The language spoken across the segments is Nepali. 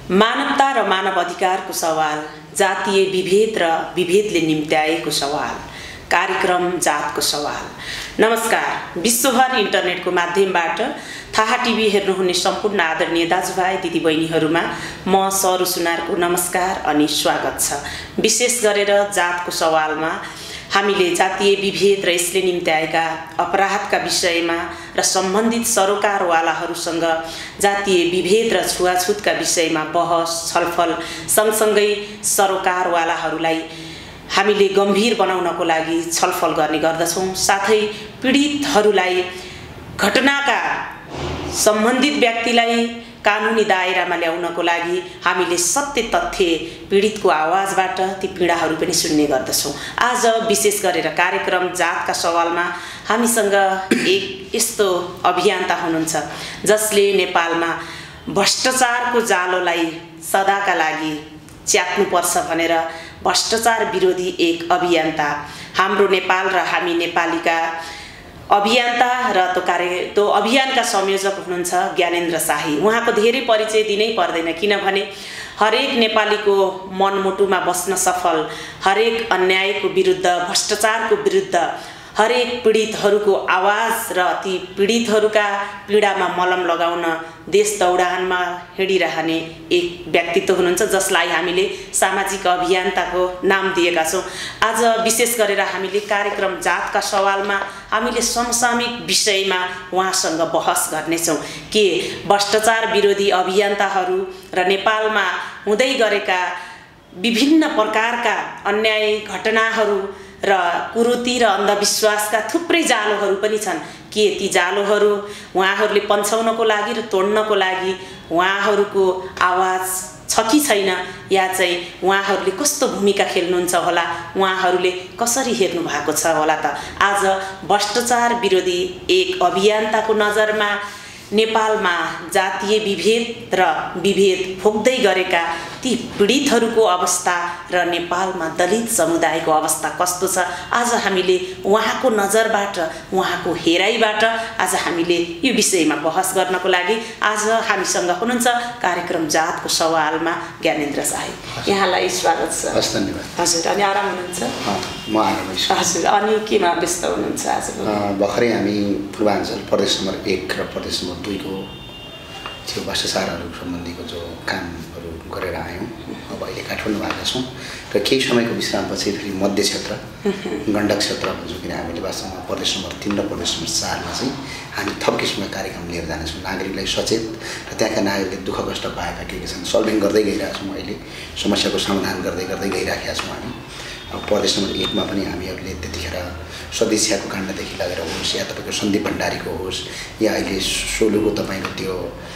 मानवता र मानव अधिकारको सवाल, जातीय विभेद र विभेदले निम्त्याएको सवाल, कार्यक्रम जातको सवाल। नमस्कार, विश्वभर इन्टरनेटको माध्यमबाट थाहा टिभी हेर्नुहुने सम्पूर्ण आदरणीय दाजुभाइ दिदीबहिनीहरूमा म सरू सुनारको नमस्कार अनि स्वागत छ। विशेष गरेर जातको सवालमा हामीले जातीय विभेद र यसले निम्त्याएका अपराधका विषयमा र सम्बन्धित सरोकारवालाहरूसँग जातीय विभेद र छुवाछुतका विषयमा बहस छलफल सँगसँगै सरोकारवालाहरूलाई हामीले गम्भीर बनाउनको लागि छलफल गर्ने गर्दछौँ। साथै पीडितहरूलाई घटनाका सम्बन्धित व्यक्तिलाई कानुनी दायरामा ल्याउनको लागि हामीले सत्य तथ्य पीडितको आवाजबाट ती पीडाहरू पनि सुन्ने गर्दछौँ। आज विशेष गरेर कार्यक्रम जातका सवालमा हामीसँग एक यस्तो अभियन्ता हुनुहुन्छ जसले नेपालमा भ्रष्टाचारको जालोलाई सदाका लागि च्यात्नुपर्छ भनेर भ्रष्टाचार विरोधी एक अभियन्ता, हाम्रो नेपाल र हामी नेपालीका अभियन्ता र त्यो अभियानका संयोजक हुनुहुन्छ ज्ञानेन्द्र शाही। उहाँको धेरै परिचय दिनै पर्दैन, किनभने हरेक नेपालीको मनमुटुमा बस्न सफल, हरेक अन्यायको विरुद्ध, भ्रष्टाचारको विरुद्ध हरेक पीडितहरूको आवाज र ती पीडितहरूका पीडामा मलम लगाउन देश दौडानमा हिँडिरहने एक व्यक्तित्व हुनुहुन्छ जसलाई हामीले सामाजिक अभियन्ताको नाम दिएका छौँ। आज विशेष गरेर हामीले कार्यक्रम जातका सवालमा हामीले समसामयिक विषयमा उहाँसँग बहस गर्नेछौँ कि भ्रष्टाचार विरोधी अभियन्ताहरू र नेपालमा हुँदै गरेका विभिन्न प्रकारका अन्याय घटनाहरू र कुरीति र अन्धविश्वासका थुप्रै जालोहरू पनि छन् के ती जालोहरू उहाँहरूले पन्छाउनको लागि र तोड्नको लागि उहाँहरूको आवाज छ कि छैन, या चाहिँ उहाँहरूले कस्तो भूमिका खेल्नुहुन्छ होला, उहाँहरूले कसरी हेर्नु भएको छ होला त। आज भ्रष्टाचार विरोधी एक अभियन्ताको नजरमा नेपालमा जातीय विभेद र विभेद भोग्दै गरेका ती पीडितहरूको अवस्था र नेपालमा दलित समुदायको अवस्था कस्तो छ, आज हामीले उहाँको नजरबाट, उहाँको हेराइबाट आज हामीले यो विषयमा बहस गर्नको लागि आज हामीसँग हुनुहुन्छ कार्यक्रम जातको सवालमा ज्ञानेन्द्र शाही। यहाँलाई स्वागत छ। हस्, धन्यवाद। हजुर, अनि आराम हुनुहुन्छ? म आरामै छु। हजुर, अनि केमा व्यस्त हुनुहुन्छ आज? भर्खरै हामी पूर्वाञ्चल प्रदेश नम्बर 1 र प्रदेश नम्बर 2 को छेउ भ्रष्टाचारहरू सम्बन्धीको जो कामहरू गरेर आयौँ। अब अहिले काठमाडौँ आएका छौँ र केही समयको विश्रामपछि फेरि मध्य क्षेत्र गण्डक क्षेत्र भन्छौँ, किन हामीले वास्तवमा प्रदेश नम्बर 3 र प्रदेश नम्बर 4 मा चाहिँ हामी थप किसिमका कार्यक्रम लिएर जानेछौँ। नागरिकलाई सचेत र त्यहाँका नागरिकले दुःख कष्ट पाएका के छन् सल्भिङ गर्दै गइरहेका छौँ। अहिले समस्याको समाधान गर्दै गइराखेका छौँ हामी। अब प्रदेश नम्बर 1 मा पनि हामीहरूले त्यतिखेर सदिच्छाको काण्डदेखि लगेर होस् या तपाईँको सन्दीप भण्डारीको होस् या अहिले सोलुको तपाईँको त्यो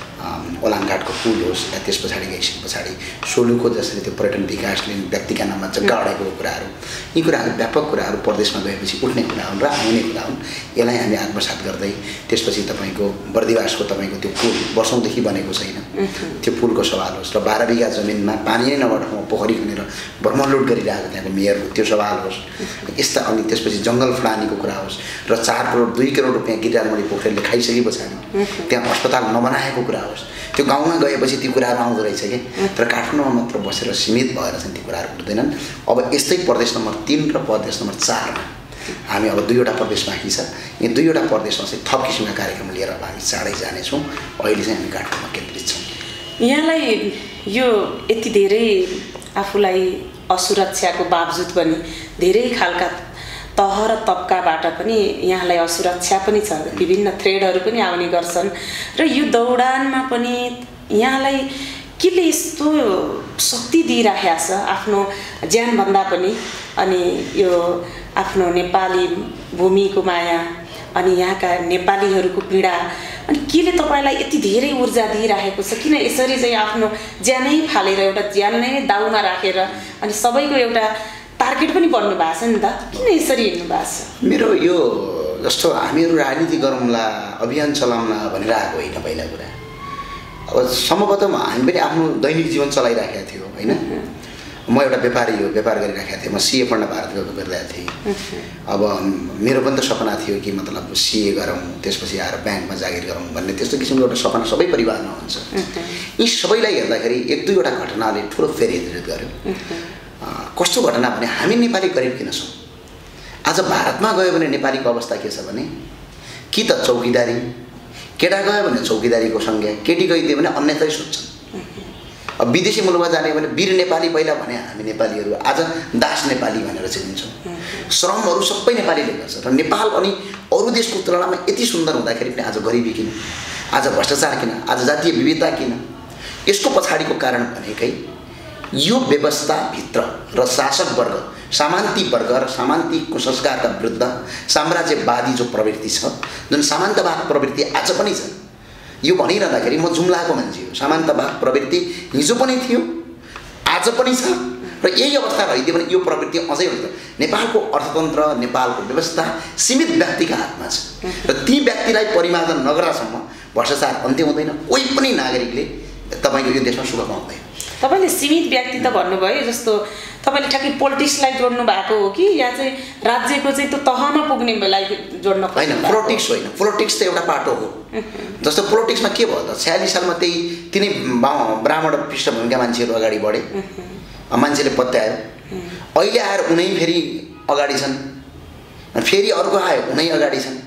ओलाङघाटको पुल होस् या त्यस पछाडि गइसके पछाडि सोलुको जसरी त्यो पर्यटन विकासले व्यक्तिका नाममा जग्गा अडेको कुराहरू, यी कुराहरू व्यापक कुराहरू प्रदेशमा गएपछि उठ्ने कुरा हुन् र आउने कुरा हुन्। यसलाई हामी आत्मसात गर्दै त्यसपछि तपाईँको बर्दिवासको तपाईँको त्यो पुल वर्षौँदेखि बनेको छैन, त्यो पुलको सवाल होस् र 12 बिघा जमिनमा पानी नै नभएर ठाउँमा पोखरी खनेर भ्रमणलुट गरिरहेको त्यहाँको मेयरको त्यो सवाल होस् यस्ता। अनि त्यसपछि जङ्गल फलानीको कुरा होस् र 4 करोड 2 करोड रुपियाँ गिरिराजमणि पोखरेलले खाइसके पछाडि त्यहाँ अस्पताल नबनाएको कुरा होस्। त्यो गाउँमा गएपछि ती कुराहरू आउँदो रहेछ कि, तर काठमाडौँमा मात्र बसेर सीमित भएर चाहिँ ती कुराहरू उठ्दैनन्। अब यस्तै प्रदेश नम्बर 3 र प्रदेश नम्बर 4 मा हामी अब 2वटा प्रदेश बाँकी छ। यी 2वटा प्रदेशमा चाहिँ थप किसिमका कार्यक्रम लिएर अब हामी चाँडै जानेछौँ। अहिले चाहिँ हामी काठमाडौँमा केन्द्रित छौँ। यहाँलाई यो यति धेरै आफूलाई असुरक्षाको बावजुद पनि धेरै खालका तह र तबकाबाट पनि यहाँलाई असुरक्षा पनि छ, विभिन्न थ्रेडहरू पनि आउने गर्छन् र यो दौडानमा पनि यहाँलाई केले यस्तो शक्ति दिइराखेको छ आफ्नो ज्यानभन्दा पनि, अनि यो आफ्नो नेपाली भूमिको माया अनि यहाँका नेपालीहरूको पीडा, अनि केले तपाईँलाई यति धेरै ऊर्जा दिइराखेको छ? किन यसरी चाहिँ आफ्नो ज्यानै फालेर एउटा ज्यान नै दाउमा राखेर अनि सबैको एउटा टार्गेट पनि बन्नु भएको छ नि त, किन यसरी हिँड्नु भएको छ? मेरो यो जस्तो हामीहरू राजनीति गरौँला, अभियान चलाउँला भनेर आएको होइन पहिला कुरा। अब सम्भवतः हामी पनि आफ्नो दैनिक जीवन चलाइराखेका थियौँ होइन। म एउटा व्यापारी हो, व्यापार गरिराखेको थिएँ। म सिए पढ्न भारत गएको बेला थिएँ। अब मेरो पनि त सपना थियो कि मतलब सिए गरौँ, त्यसपछि आएर ब्याङ्कमा जागिर गरौँ भन्ने त्यस्तो किसिमको एउटा सपना सबै परिवारमा हुन्छ। यी सबैलाई हेर्दाखेरि एक दुईवटा घटनाले ठुलो प्रेरित गर्यो। कस्तो घटना भने हामी नेपाली गरिब किन छौँ? आज भारतमा गयो भने नेपालीको अवस्था के छ भने कि त चौकीदारी, केटा गयो भने चौकीदारीको संज्ञा, केटी गइदियो भने अन्यथै सोध्छन्। अब विदेशी मुलुकमा जाने भने वीर नेपाली पहिला भने हामी नेपालीहरू आज दास नेपाली भनेर चिनिन्छौँ। श्रमहरू सबै नेपालीले गर्छ र नेपाल अनि अरू देशको तुलनामा यति सुन्दर हुँदाखेरि पनि आज गरिबी किन, आज भ्रष्टाचार किन, आज जातीय विविधता किन? यसको पछाडिको कारण भनेकै यो व्यवस्थाभित्र र शासक वर्ग, सामन्ती वर्ग र सामन्ती कुसंस्कारका विरुद्ध साम्राज्यवादी जो प्रवृत्ति छ, जुन सामन्तवाद प्रवृत्ति आज पनि छ। यो भनिरहँदाखेरि म जुम्लाको मान्छे हो। सामन्तवाद प्रवृत्ति हिजो पनि थियो, आज पनि छ र यही अवस्था रहिदियो भने यो प्रवृत्ति अझै हुन्छ। नेपालको अर्थतन्त्र, नेपालको व्यवस्था सीमित व्यक्तिका हातमा छ र ती व्यक्तिलाई परिमार्जन नगरासम्म भ्रष्टाचार अन्त्य हुँदैन। कोही पनि नागरिकले तपाईँको यो देशमा सुख पाउँदैन। तपाईँले सीमित व्यक्ति त भन्नुभयो, जस्तो तपाईँले ठ्याक्कै पोलिटिक्सलाई जोड्नु भएको हो कि या चाहिँ राज्यको चाहिँ त्यो तहमा पुग्नेलाई जोड्न? होइन, पोलिटिक्स होइन, पोलिटिक्स त एउटा पाटो हो। जस्तो पोलिटिक्समा के भयो त 46 सालमा त्यही तिनै ब्राह्मण पृष्ठभूमिका मान्छेहरू अगाडि बढे, मान्छेले पत्यायो। अहिले आएर उनै फेरि अगाडि छन्, फेरि अर्को आयो उनै अगाडि छन्।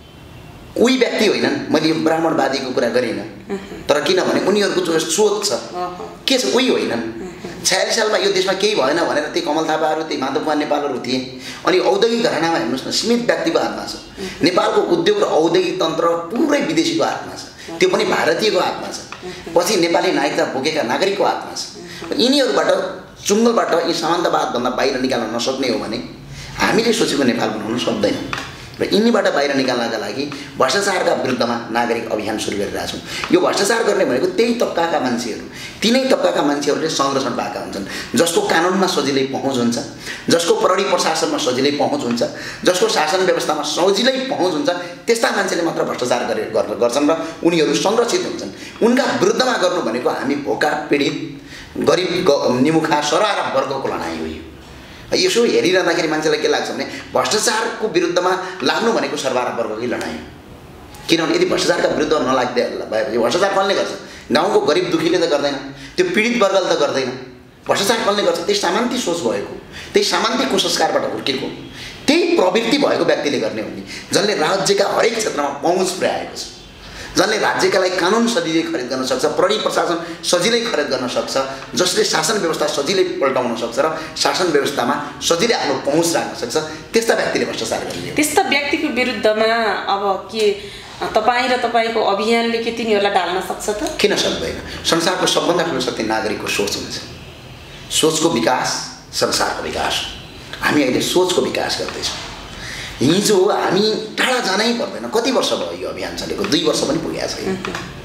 उही व्यक्ति होइनन्। मैले यो ब्राह्मणवादीको कुरा गरिनँ, तर किनभने उनीहरूको जो सोच छ के छ उही होइनन्। 46 सालमा यो देशमा केही भएन भनेर त्यही कमल थापाहरू, त्यही माधव कुमार नेपालहरू थिए। अनि औद्योगिक घरानामा हेर्नुहोस् न, सीमित व्यक्तिको हातमा छ। नेपालको उद्योग र औद्योगिक तन्त्र पुरै विदेशीको हातमा छ, त्यो पनि भारतीयको हातमा छ। पछि नेपाली नागरिकता बोकेका नागरिकको हातमा छ। यिनीहरूबाट चुङ्गलबाट यी सामन्तवादभन्दा बाहिर निकाल्न नसक्ने हो भने हामीले सोचेको नेपाल बनाउन सक्दैन। र यिनीबाट बाहिर निकाल्नका लागि भ्रष्टाचारका विरुद्धमा नागरिक अभियान सुरु गरिरहेका छौँ। यो भ्रष्टाचार गर्ने भनेको त्यही तबकाका मान्छेहरू, तिनै तबकाका मान्छेहरूले संरक्षण पाएका हुन्छन्, जसको कानुनमा सजिलै पहुँच हुन्छ, जसको प्रहरी प्रशासनमा सजिलै पहुँच हुन्छ, जसको शासन व्यवस्थामा सजिलै पहुँच हुन्छ, त्यस्ता मान्छेले मात्र भ्रष्टाचार गर्छन् र उनीहरू संरक्षित हुन्छन्। उनका विरुद्धमा गर्नु भनेको हामी भोका, पीडित, गरिब, निमुखा, सरारा वर्गको लडाइँ हो। यसो हेरिरहँदाखेरि मान्छेलाई के लाग्छ भने भ्रष्टाचारको विरुद्धमा लाग्नु भनेको सर्वहारा वर्गकै लडाइँ हो। किनभने यदि भ्रष्टाचारका विरुद्ध नलाग्दै भएपछि भ्रष्टाचार कसले गर्छ? गाउँको गरिब दुखीले त गर्दैन, त्यो पीडित वर्गले त गर्दैन। भ्रष्टाचार कसले गर्छ? त्यही सामन्ती सोच भएको, त्यही सामन्ती कुसंस्कारबाट हुर्केको, त्यही प्रवृत्ति भएको व्यक्तिले गर्ने हो नि, जसले राज्यका हरेक क्षेत्रमा पहुँच पुर्याएको छ, जसले राज्यका लागि कानुन सजिलै खरिद गर्न सक्छ, प्रहरी प्रशासन सजिलै खरिद गर्न सक्छ, जसले शासन व्यवस्था सजिलै पल्टाउन सक्छ र शासन व्यवस्थामा सजिलै आफ्नो पहुँच राख्न सक्छ, त्यस्ता व्यक्तिले भ्रष्टाचार गर्ने हो। त्यस्ता व्यक्तिको विरुद्धमा अब के तपाईँ र तपाईँको अभियानले के तिनीहरूलाई ढाल्न सक्छ त? किन सक्दैन? संसारको सबभन्दा ठुलो शक्ति नागरिकको सोच हुन्छ। सोचको विकास संसारको विकास हो। हामी अहिले सोचको विकास गर्दैछौँ। हिजो हामी टाढा जानै पर्दैन। कति वर्ष भयो यो अभियान चलेको? 2 वर्ष पनि पुगेको छैन।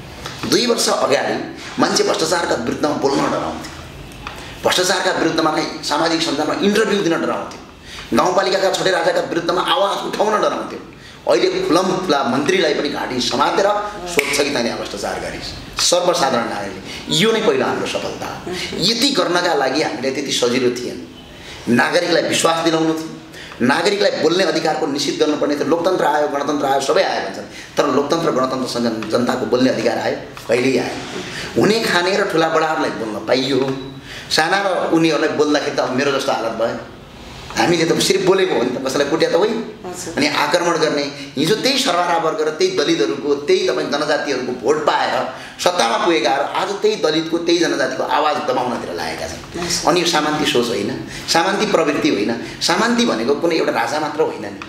2 वर्ष अगाडि मान्छे भ्रष्टाचारका विरुद्धमा बोल्न डराउँथ्यो, भ्रष्टाचारका विरुद्धमा चाहिँ सामाजिक सञ्जालमा इन्टरभ्यू दिन डराउँथ्यो, गाउँपालिकाका छोटे राजाका विरुद्धमा आवाज उठाउन डराउँथ्यो। अहिले खुला मन्त्रीलाई पनि घाँटी समातेर सोध्छ कि तैँले भ्रष्टाचार गरिस्, सर्वसाधारण नागरिकले। यो नै पहिलो हाम्रो सफलता। यति गर्नका लागि हामीलाई त्यति सजिलो थिएन। नागरिकलाई विश्वास दिलाउनु थियो, नागरिकलाई बोल्ने अधिकारको निश्चित गर्नुपर्ने थियो। लोकतन्त्र आयो, गणतन्त्र आयो, सबै आयो भन्छन्, तर लोकतन्त्र गणतन्त्रसँग जनताको बोल्ने अधिकार आयो? कहिल्यै आएन। हुने खाने र ठुला बडाहरूलाई बोल्न पाइयो, साना र उनीहरूलाई बोल्दाखेरि त मेरो जस्तो हालत भयो। हामीले त सिर्फ बोलेको हो नि त, कसैलाई कुट्या त होइन। अनि आक्रमण गर्ने हिजो त्यही सर्वहारा वर्ग र त्यही दलितहरूको, त्यही तपाईँ जनजातिहरूको भोट पाएर सत्तामा पुगेकाहरू आज त्यही दलितको, त्यही जनजातिको आवाज दबाउनतिर लागेका छन्। अनि यो सामन्ती सोच होइन, सामन्ती प्रवृत्ति होइन। सामन्ती भनेको कुनै एउटा राजा मात्र होइन नि,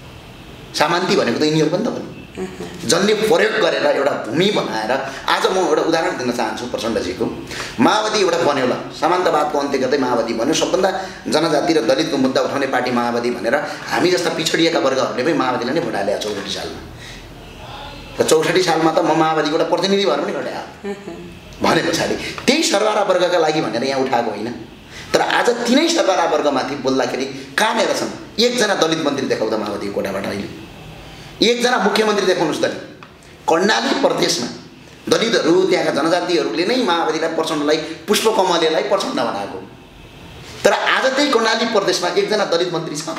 सामन्ती भनेको त यिनीहरू पनि त हो नि, जसले प्रयोग गरेर एउटा भूमि बनाएर। आज म एउटा उदाहरण दिन चाहन्छु प्रचण्डजीको। माओवादी एउटा बन्यो, ल सामन्तवादको अन्त्य गर्दै माओवादी बन्यो, सबभन्दा जनजाति र दलितको मुद्दा उठाउने पार्टी माओवादी भनेर हामी जस्ता पिछडिएका वर्गहरूले पनि माओवादीलाई नै भोट हाले 64 सालमा। र 64 सालमा त म माओवादीको एउटा प्रतिनिधि भएर पनि घटाए भने पछाडि त्यही सर्वहारा वर्गका लागि भनेर यहाँ उठाएको होइन। तर आज तिनै सर्वहारा वर्गमाथि बोल्दाखेरि कहाँनिर छन्? एकजना दलित मन्त्री देखाउँदा माओवादीको कोटाबाट अहिले एकजना मुख्यमन्त्री देखाउनुहोस् त। कर्णाली प्रदेशमा दलितहरू, त्यहाँका जनजातिहरूले नै माओवादीलाई, प्रचण्डलाई, पुष्पकमलेलाई प्रचण्ड बनाएको। तर आज त्यही कर्णाली प्रदेशमा एकजना दलित मन्त्री छ,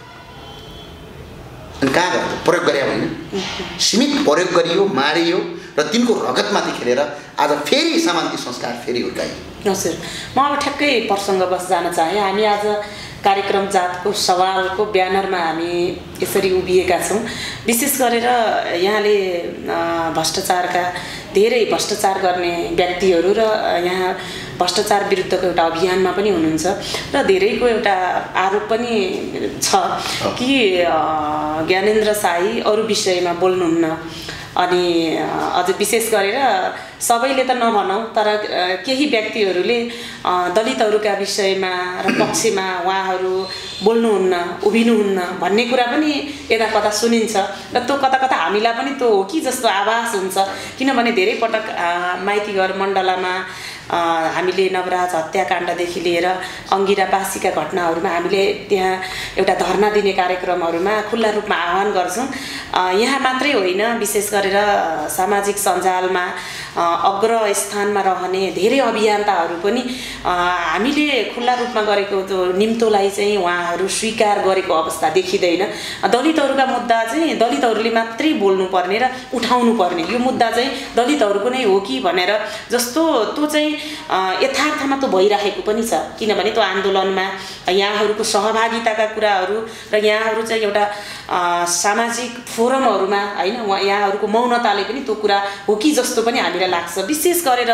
अनि कहाँ गयो? प्रयोग गरे होइन, सीमित प्रयोग गरियो, मारियो र तिनको रगतमाथि खेलेर आज फेरि समान्ति संस्कार फेरि हुर्काइयो। हजुर, म अब ठ्याक्कै प्रसङ्गवश जान चाहेँ। हामी आज कार्यक्रम जातको सवालको ब्यानरमा हामी यसरी उभिएका छौँ। विशेष गरेर यहाँले भ्रष्टाचारका धेरै भ्रष्टाचार गर्ने व्यक्तिहरू र यहाँ भ्रष्टाचार विरुद्धको एउटा अभियानमा पनि हुनुहुन्छ र धेरैको एउटा आरोप पनि छ कि ज्ञानेन्द्र शाही अरू विषयमा बोल्नुहुन्न, अनि अझ विशेष गरेर सबैले त नभनौँ तर केही व्यक्तिहरूले दलितहरूका विषयमा र पक्षमा उहाँहरू बोल्नुहुन्न, उभिनुहुन्न भन्ने कुरा पनि यता कता सुनिन्छ र त्यो कता कता हामीलाई पनि त्यो हो कि जस्तो आभास हुन्छ। किनभने धेरै पटक माइतीघर मण्डलामा हामीले नवराज हत्याकाण्डदेखि लिएर अङ्गिरा पासीका घटनाहरूमा हामीले त्यहाँ एउटा धर्ना दिने कार्यक्रमहरूमा खुल्ला रूपमा आह्वान गर्छौँ। यहाँ मात्रै होइन, विशेष गरेर सामाजिक सञ्जालमा अग्र स्थानमा रहने धेरै अभियन्ताहरू पनि हामीले खुल्ला रूपमा गरेको त्यो निम्तोलाई चाहिँ उहाँहरू स्वीकार गरेको अवस्था देखिँदैन। दलितहरूका मुद्दा चाहिँ दलितहरूले मात्रै बोल्नुपर्ने र उठाउनु पर्ने, यो मुद्दा चाहिँ दलितहरूको नै हो कि भनेर जस्तो त्यो चाहिँ यथार्थमा त भइरहेको पनि छ। किनभने त्यो आन्दोलनमा यहाँहरूको सहभागिताका कुराहरू र यहाँहरू चाहिँ एउटा सामाजिक फोरमहरूमा होइन यहाँहरूको मौनताले पनि त्यो कुरा हो कि जस्तो पनि हामीलाई लाग्छ। विशेष गरेर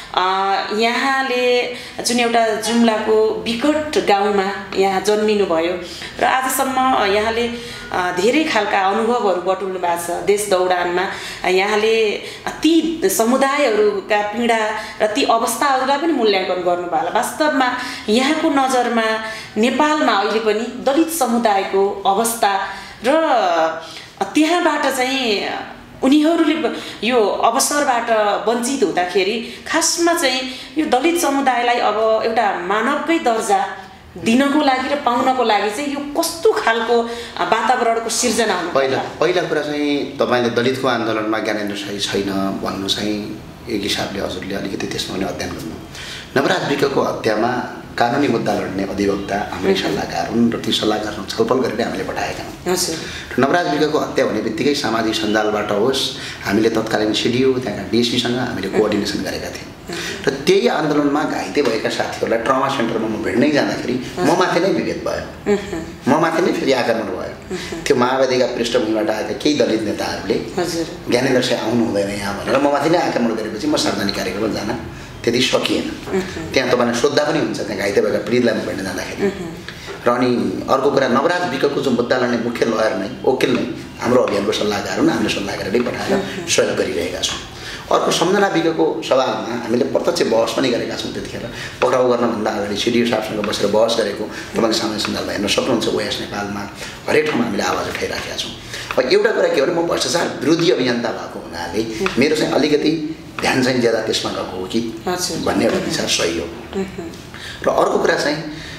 यहाँले जुन एउटा जुम्लाको विकट गाउँमा यहाँ जन्मिनु भयो र आजसम्म यहाँले धेरै खालका अनुभवहरू बटुल्नु भएको छ। देश दौडानमा यहाँले ती समुदायहरूका पीडा र ती अवस्थाहरूलाई पनि मूल्याङ्कन गर्नुभयो होला। वास्तवमा यहाँको नजरमा नेपालमा अहिले पनि दलित समुदायको अवस्था र त्यहाँबाट चाहिँ उनीहरूले यो अवसरबाट वञ्चित हुँदाखेरि खासमा चाहिँ यो दलित समुदायलाई अब एउटा मानवकै दर्जा दिनको लागि र पाउनको लागि चाहिँ यो कस्तो खालको वातावरणको सिर्जना हुनु? पहिला कुरा चाहिँ तपाईँले दलितको आन्दोलनमा ज्ञानेन्द्र शाही छैन भन्नु चाहिँ एक हिसाबले हजुरले अलिकति त्यसमा पनि अध्ययन गर्नु। नवराज विकको हत्यामा कानुनी मुद्दा लड्ने अधिवक्ता हाम्रै सल्लाहकार हुन् र ती सल्लाहकारसँग छलफल गरेर हामीले पठाएका हौँ। र नवराज विकको हत्या हुने बित्तिकै सामाजिक सञ्जालबाट होस् हामीले तत्कालीन सिडिओ त्यहाँका डिएसपीसँग हामीले कोअर्डिनेसन गरेका थियौँ र त्यही आन्दोलनमा घाइते भएका साथीहरूलाई ट्रमा सेन्टरमा म भेट्नै जाँदाखेरि म माथि नै विभेद भयो, म माथि नै फेरि आक्रमण भयो। त्यो माओवादीका पृष्ठभूमिबाट आएका केही दलित नेताहरूले ज्ञानेन्द्र शाही आउनु हुँदैन यहाँ भनेर म माथि नै आक्रमण गरेपछि म सार्वजनिक कार्यक्रममा जान त्यति सकिएन। त्यहाँ तपाईँलाई सोद्धा पनि हुन्छ त्यहाँ घाइते भएका पीडितलाई म भेट्न जाँदाखेरि। र अनि अर्को कुरा नवराज विकको जो मुद्दा लड्ने मुख्य लयर नै वकिल नै हाम्रो अभियानको सल्लाहकार हुन्, हामीले सल्लाहकारले पठाएर सहयोग गरिरहेका छौँ। अर्को सम्झना विकको सवालमा हामीले प्रत्यक्ष बहस पनि गरेका छौँ। त्यतिखेर पक्राउ गर्नभन्दा अगाडि सिडिओ साहबसँग बसेर बहस गरेको तपाईँले सामाजिक सञ्जालमा हेर्न सक्नुहुन्छ। ओएस नेपालमा हरेक ठाउँमा हामीले आवाज उठाइराखेका छौँ। एउटा कुरा के हो भने म भ्रष्टाचार विरोधी अभियन्ता भएको हुनाले मेरो चाहिँ अलिकति ध्यान चाहिँ ज्यादा त्यसमा गएको हो कि भन्ने एउटा विचार सही हो। र अर्को कुरा चाहिँ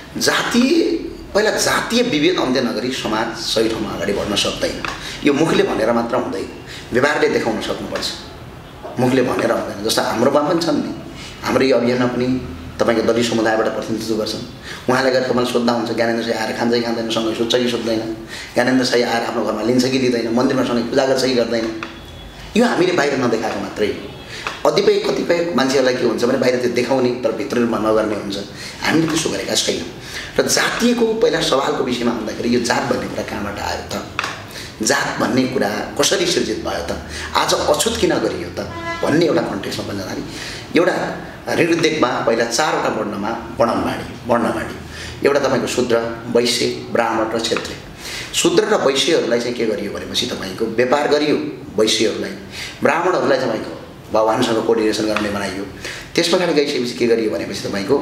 पहिला जातीय विभेद अन्त्य नगरी समाज सही ठाउँमा अगाडि बढ्न सक्दैन। यो मुखले भनेर मात्र हुँदैन, व्यवहारले देखाउन सक्नुपर्छ। मुखले भनेर हुँदैन। जस्तो हाम्रोमा पनि छन् नि, हाम्रो यो अभियानमा पनि तपाईँको दलित समुदायबाट प्रतिनिधित्व गर्छन्। उहाँले गएर तपाईँलाई सोद्धा हुन्छ ज्ञानेन्द्र शाही आएर खान्छ कि खाँदैन, सँगै सोध्छ कि सोध्दैन, ज्ञानेन्द्र शाही आएर आफ्नो घरमा लिन्छ कि लिँदैन, मन्दिरमा सँगै पूजा गर्छ कि गर्दैन। यो हामीले बाहिर नदेखाएको मात्रै। कतिपय मान्छेहरूलाई के हुन्छ भने बाहिर त्यो देखाउने तर भित्र रूपमा नगर्ने हुन्छ। हामीले त्यसो गरेका छैनौँ। र जातीयको पहिला सवालको विषयमा आउँदाखेरि यो जात भन्ने कुरा कहाँबाट आयो त, जात भन्ने कुरा कसरी सिर्जित भयो त, आज अछुत किन गरियो त भन्ने एउटा कन्टेक्स्टमा पनि जाँदाखेरि एउटा ऋग्वेदमा पहिला 4वटा वर्णमाडी एउटा तपाईँको शूद्र, वैश्य, ब्राह्मण र क्षत्रिय। शूद्र र वैश्यहरूलाई चाहिँ के गरियो भनेपछि तपाईँको व्यापार गरियो, वैश्यहरूलाई ब्राह्मणहरूलाई तपाईँको भगवानसँग कोअर्डिनेसन गर्ने बनाइयो। त्यस पछाडि गइसकेपछि के गरियो भनेपछि तपाईँको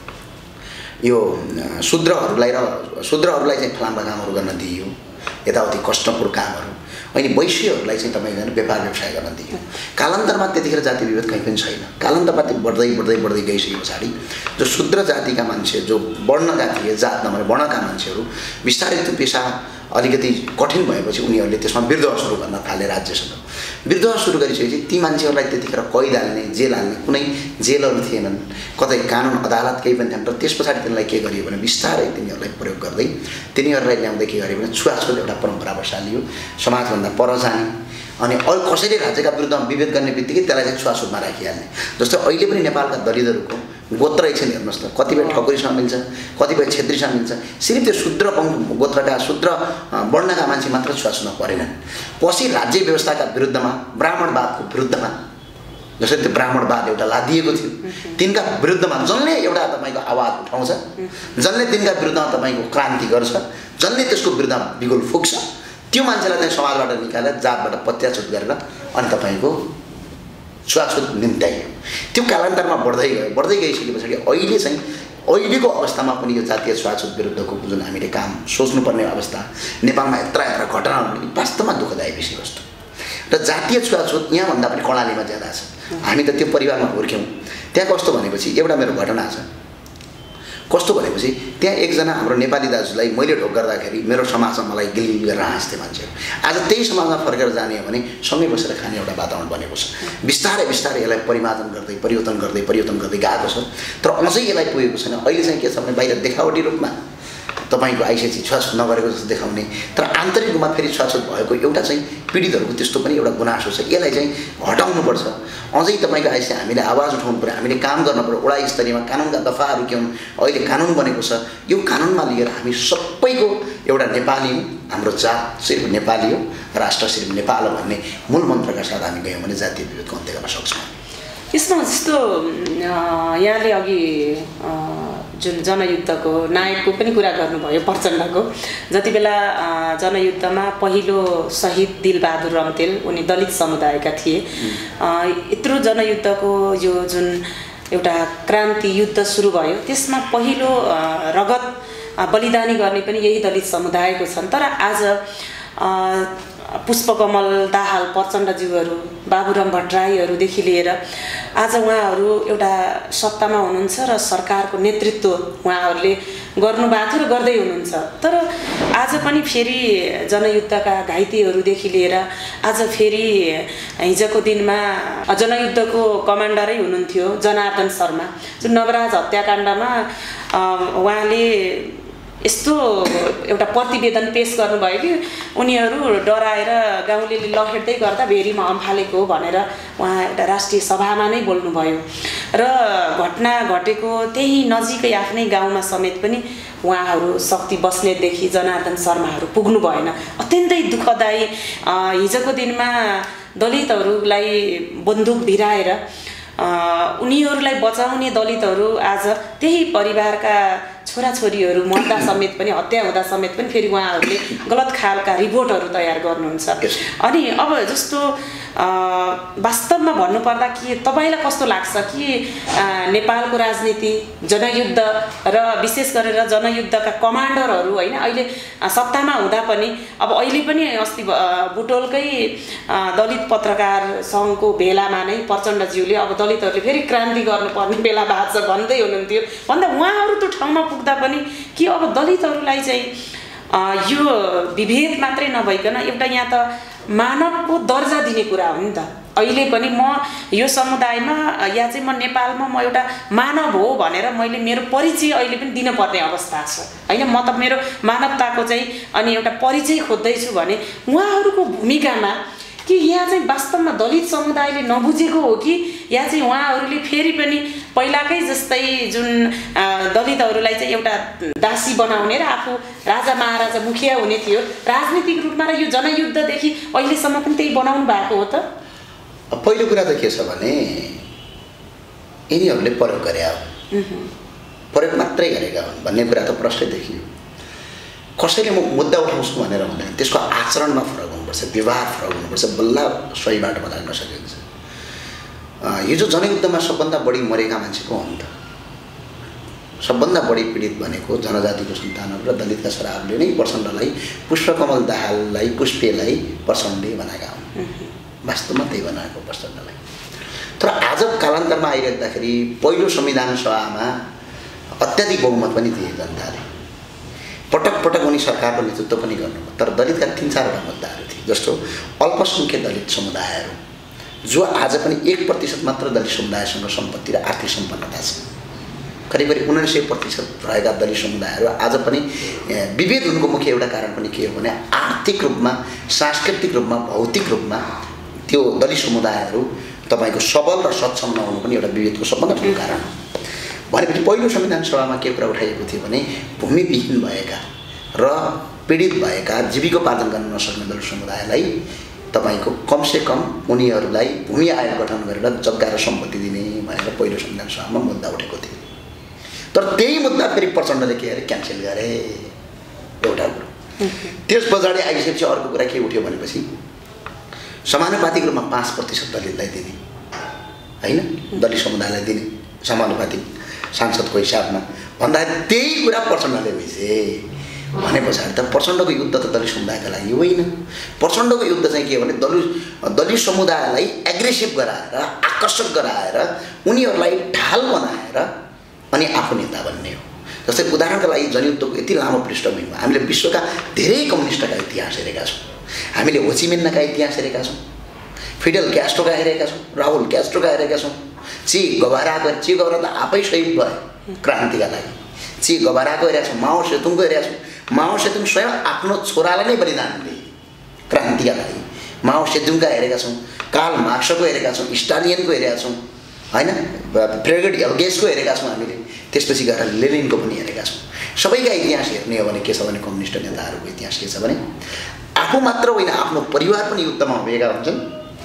यो शूद्रहरूलाई चाहिँ फलामका कामहरू गर्न दिइयो, यताउति कष्टपूर्ण कामहरू, अनि वैश्यहरूलाई चाहिँ तपाईँको व्यापार व्यवसाय गर्न दिइयो। कालान्तरमा त्यतिखेर जाति विभेद कहीँ पनि छैन। कालान्तरमा बढ्दै गइसके पछाडि जो शूद्र जातिका मान्छे, जो वर्णका थिए, जात नभएर वर्णका मान्छेहरू बिस्तारै त्यो पेसा अलिकति कठिन भएपछि उनीहरूले त्यसमा विद्रोह सुरु गर्न थाले राज्यसँग। विद्रोह सुरु गरिसकेपछि ती मान्छेहरूलाई त्यतिखेर कैद हाल्ने जेल हाल्ने कुनै जेलहरू थिएनन्, कतै कानुन अदालत केही पनि थिएन। र त्यस पछाडि तिनीहरूलाई के गरियो भने बिस्तारै तिनीहरूलाई प्रयोग गर्दै तिनीहरूलाई ल्याउँदै के गरियो भने छुवाछुत एउटा परम्परा बसालियो, समाजभन्दा पर जाने अनि अरू कसैले राज्यका विरुद्धमा विभेद गर्ने बित्तिकै त्यसलाई चाहिँ छुवाछुतमा राखिहाल्ने। जस्तो अहिले पनि नेपालका दलितहरूको गोत्र एकछिन हेर्नुहोस् त, कतिपय ठकुरीसँग मिल्छ, कतिपय छेत्रीसँग मिल्छ। सिर्फ त्यो शूद्र गोत्रका शूद्र वर्णका मान्छे मात्र छुवाछुतमा परेनन्। पछि राज्य व्यवस्थाका विरुद्धमा ब्राह्मणवादको विरुद्धमा जसरी त्यो ब्राह्मणवाद एउटा लादिएको थियो, तिनका विरुद्धमा जसले एउटा तपाईँको आवाज उठाउँछ, जसले तिनका विरुद्धमा तपाईँको क्रान्ति गर्छ, जसले त्यसको विरुद्धमा बिगुल फुक्छ, त्यो मान्छेलाई चाहिँ समाजबाट निकालेर जातबाट पत्याछुत गरेर अनि तपाईँको छुवाछुत निम्त्याइयो। त्यो कालान्तरमा बढ्दै गइसके पछाडि अहिले चाहिँ अहिलेको अवस्थामा पनि यो जातीय छुवाछुत विरुद्धको जुन हामीले काम सोच्नुपर्ने अवस्था नेपालमा यत्रा घटनाहरू वास्तवमा दुःखदायी विषयवस्तु। र जातीय छुवाछुत यहाँभन्दा पनि कर्णालीमा ज्यादा छ। हामी त त्यो परिवारमा हुर्क्यौँ। त्यहाँ कस्तो भनेपछि एउटा मेरो घटना छ। कस्तो भनेपछि त्यहाँ एकजना हाम्रो नेपाली दाजुलाई मैले ढोक गर्दाखेरि मेरो समाजमा मलाई गिल्ली गरेर हाँस्थे मान्छेहरू। आज त्यही समाजमा फर्केर जाने हो भने सँगै बसेर खाने एउटा वातावरण बनेको छ। बिस्तारै बिस्तारै यसलाई परिमार्जन गर्दै परिवर्तन गर्दै गएको छ। तर अझै यसलाई पुगेको छैन। अहिले चाहिँ के छ भने बाहिर देखावटी रूपमा तपाईँको आइसिएससी छुवाछुत नगरेको जस्तो देखाउने, तर आन्तरिक रूपमा फेरि छुवाछुत भएको एउटा चाहिँ पीडितहरूको त्यस्तो पनि एउटा गुनासो छ। यसलाई चाहिँ हटाउनुपर्छ। अझै तपाईँको आइसिएससी हामीले आवाज उठाउनु पऱ्यो, हामीले काम गर्नु पऱ्यो। वडा स्तरीयमा कानुनका दफाहरू के हुन्, अहिले कानुन बनेको छ। यो कानुनमा लिएर हामी सबैको एउटा नेपाली हो, हाम्रो जात सिर्फ नेपाली हो, राष्ट्र सिर्फ नेपाल हो भन्ने मूल मन्त्रका साथ हामी गयौँ भने जातीय विभेदको अन्त्य गर्न सक्छौँ। यसमा जस्तो यहाँले अघि जुन जनयुद्धको नायकको पनि कुरा गर्नुभयो प्रचण्डको, जति बेला जनयुद्धमा पहिलो शहीद दिलबहादुर रम्तेल उनी दलित समुदायका थिए। यत्रो जनयुद्धको यो जुन एउटा क्रान्ति युद्ध सुरु भयो त्यसमा पहिलो रगत बलिदानी गर्ने पनि यही दलित समुदायको छन्। तर आज पुष्पकमल दाहाल प्रचण्डज्यूहरू, बाबुराम भट्टराईहरूदेखि लिएर आज उहाँहरू एउटा सत्तामा हुनुहुन्छ र सरकारको नेतृत्व उहाँहरूले गर्नुभएको थियो र गर्दै हुनुहुन्छ। तर आज पनि फेरि जनयुद्धका घाइतेहरूदेखि लिएर आज फेरि हिजोको दिनमा जनयुद्धको कमान्डरै हुनुहुन्थ्यो जनार्दन शर्मा, जुन नवराज हत्याकाण्डमा उहाँले यस्तो एउटा प्रतिवेदन पेश गर्नुभयो कि उनीहरू डराएर गाउँलेले लखेट्दै गर्दा भेरीमा अम्फालेको हो भनेर उहाँ एउटा राष्ट्रिय सभामा नै बोल्नुभयो। र घटना घटेको त्यही नजिकै आफ्नै गाउँमा समेत पनि उहाँहरू शक्ति बस्नेतदेखि जनार्दन शर्माहरू पुग्नु भएन। अत्यन्तै दुःखदायी। हिजोको दिनमा दलितहरूलाई बन्दुक भिराएर उनीहरूलाई बचाउने दलितहरू आज त्यही परिवारका छोराछोरीहरू मर्दा समेत पनि, हत्या हुँदा समेत पनि फेरि उहाँहरूले गलत खालका रिपोर्टहरू तयार गर्नुहुन्छ। अनि अब जस्तो वास्तवमा भन्नुपर्दा के तपाईँलाई कस्तो लाग्छ कि नेपालको राजनीति जनयुद्ध र विशेष गरेर जनयुद्धका कमान्डरहरू होइन अहिले सत्तामा हुँदा पनि अब अहिले पनि अस्ति बुटोलकै दलित पत्रकार सङ्घको भेलामा नै प्रचण्डज्यूले अब दलितहरूले फेरि क्रान्ति गर्नुपर्ने बेला भएको छ भन्दै हुनुहुन्थ्यो। भन्दा उहाँहरू त्यो ठाउँमा पुग्दा पनि कि अब दलितहरूलाई चाहिँ यो विभेद मात्रै नभइकन एउटा यहाँ त मानवको दर्जा दिने कुरा हो नि त। अहिले पनि म यो समुदायमा या चाहिँ म नेपालमा म एउटा मानव हो भनेर मैले मेरो परिचय अहिले पनि दिनुपर्ने अवस्था छ होइन। म त मेरो मानवताको चाहिँ अनि एउटा परिचय खोज्दैछु भने उहाँहरूको भूमिकामा कि यहाँ चाहिँ वास्तवमा दलित समुदायले नबुझेको हो कि या चाहिँ उहाँहरूले फेरि पनि पहिलाकै जस्तै जुन दलितहरूलाई चाहिँ एउटा दासी बनाउने र आफू राजा महाराजा मुखिया हुने थियो राजनीतिक रूपमा र यो जनयुद्धदेखि अहिलेसम्म पनि त्यही बनाउनु भएको हो त। पहिलो कुरा त के छ भने यिनीहरूले प्रयोग गरे हो, प्रयोग मात्रै गरेका हुन् भन्ने कुरा त प्रश्नै देखियो। कसैले म मुद्दा उठाउँछु भनेर हुँदैन, त्यसको आचरणमा फरक हुनुपर्छ, व्यवहार फरक हुनुपर्छ, बल्ल सही बाटोमा लाग्न सकिन्छ। हिजो जनयुद्धमा सबभन्दा बढी मरेका मान्छे को हुन् त? सबभन्दा बढी पीडित भनेको जनजातिको सन्तानहरू र दलितका छोराहरूले नै प्रचण्डलाई, पुष्पकमल दाहाललाई, पुष्पेलाई प्रचण्डे बनाएका हुन्। वास्तवमा त्यही बनाएको प्रचण्डलाई। तर आज कालान्तरमा आइराख्दाखेरि पहिलो संविधान सभामा अत्याधिक बहुमत पनि दिए जनताले। पटक पटक उनी सरकारको नेतृत्व पनि गर्नुभयो। तर दलितका 3-4 वटा मुद्दाहरू थिए, जस्तो अल्पसङ्ख्यक दलित समुदायहरू जो आज पनि 1% मात्र दलित समुदायसँग सम्पत्ति र आर्थिक सम्पन्नता छ। करिब 19% रहेका दलित समुदायहरू आज पनि विभेद हुनुको मुख्य एउटा कारण पनि के हो भने आर्थिक रूपमा, सांस्कृतिक रूपमा, भौतिक रूपमा त्यो दलित समुदायहरू तपाईको सबल र सक्षम नहुनु पनि एउटा विभेदको सबभन्दा ठुलो कारण हो। भनेपछि पहिलो संविधान सभामा के कुरा उठाइएको थियो भने भूमिविहीन भएका र पीडित भएका जीविकोपार्जन गर्न नसक्ने दलित समुदायलाई तपाईको कमसे कम उनीहरूलाई भूमि आयोग गठन गरेर जग्गा र सम्पत्ति दिने भनेर पहिलो संविधान सभामा मुद्दा उठेको थियो। तर त्यही मुद्दा फेरि प्रचण्डले के गरे, क्यान्सल गरे। एउटा कुरो। त्यस पछाडि आइसकेपछि अर्को कुरा के उठ्यो भनेपछि समानुपातिक रूपमा 5% दलितलाई दिने, हैन, दलित समुदायलाई दिने समानुपातिक सांसदको हिसाबमा भन्दा त्यही कुरा प्रचण्डले भइसे भने पछाडि त प्रचण्डको युद्ध त दलित समुदायका लागि होइन। प्रचण्डको युद्ध चाहिँ के भने दलित समुदायलाई एग्रेसिभ गराएर, आकर्षक गराएर, उनीहरूलाई ढाल बनाएर अनि आफू नेता बन्ने हो। जस्तै उदाहरणका लागि जनयुद्धको यति लामो पृष्ठभूमिमा हामीले विश्वका धेरै कम्युनिस्टका इतिहास हेरेका छौँ। हामीले होचिमिन्हका इतिहास हेरेका छौँ, फिडेल क्यास्ट्रोका हेरेका छौँ, राहुल क्यास्ट्रोका हेरेका छौँ, चे गभाराको त आफै शहीद भए क्रान्तिका लागि। चे गभाराको हेरेका छौँ, माओ सेतुङको हेरेका छौँ। माओ सेतुङ स्वयं आफ्नो छोरालाई नै बलिदान दिए क्रान्तिका लागि। माओ सेतुङका हेरेका छौँ, कार्ल मार्क्सको हेरेका छौँ, स्टालिनको हेरेका छौँ, हैन, फ्रेडरिक एल्गेसको हेरेका छौँ हामीले। त्यसपछि गएर लेनिनको पनि हेरेका छौँ। सबैका इतिहास हेर्ने हो भने के छ भने कम्युनिस्ट नेताहरूको इतिहास के छ भने आफू मात्र होइन, आफ्नो परिवार पनि युद्धमा भएका हुन्छन्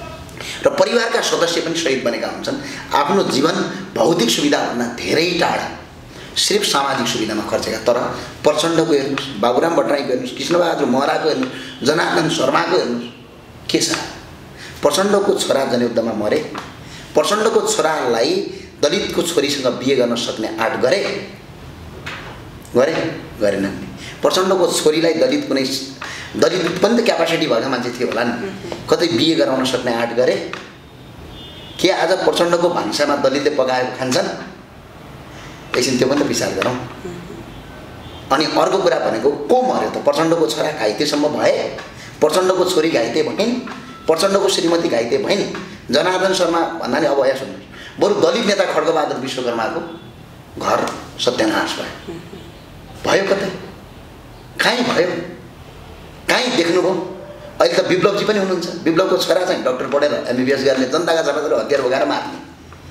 र परिवारका सदस्य पनि शहीद बनेका हुन्छन्। आफ्नो जीवन भौतिक सुविधाभन्दा धेरै टाढा सिर्फ सामाजिक सुविधामा खर्चेका। तर प्रचण्डको हेर्नुहोस्, बाबुराम भट्टराईको हेर्नुहोस्, कृष्णबहादुर महराको हेर्नुहोस्, जनार्दन शर्माको हेर्नुहोस्, के छ? प्रचण्डको छोरा जनयुद्धमा मरे, प्रचण्डको छोरालाई दलितको छोरीसँग बिहे गर्न सक्ने आँट गरेनन्। प्रचण्डको छोरीलाई दलित पनि त क्यापासिटी भएका मान्छे थियो होला नि, कतै बिहे गराउन सक्ने आँट गरे। के आज प्रचण्डको भान्सामा दलितले पकाएको खान्छन्? एकछिन त्यो पनि त विचार गरौँ। अनि अर्को कुरा भनेको को मर्यो त? प्रचण्डको छोरा घाइतेसम्म भए, प्रचण्डको छोरी घाइते भइन्, प्रचण्डको श्रीमती घाइते भइन्। जनार्दन शर्मा भन्नाले अब यहाँ सुन्नुहोस्, बरु दलित नेता खड्गबहादुर विश्वकर्माको घर सत्यानाश भयो। कतै कहीँ भयो, कहीँ देख्नुभयो? अहिले त विप्लवजी पनि हुनुहुन्छ, विप्लवको छोरा चाहिँ डाक्टर पढेर MBBS गर्ने, जनताका छोराछोरी हतियार बोकाएर मार्ने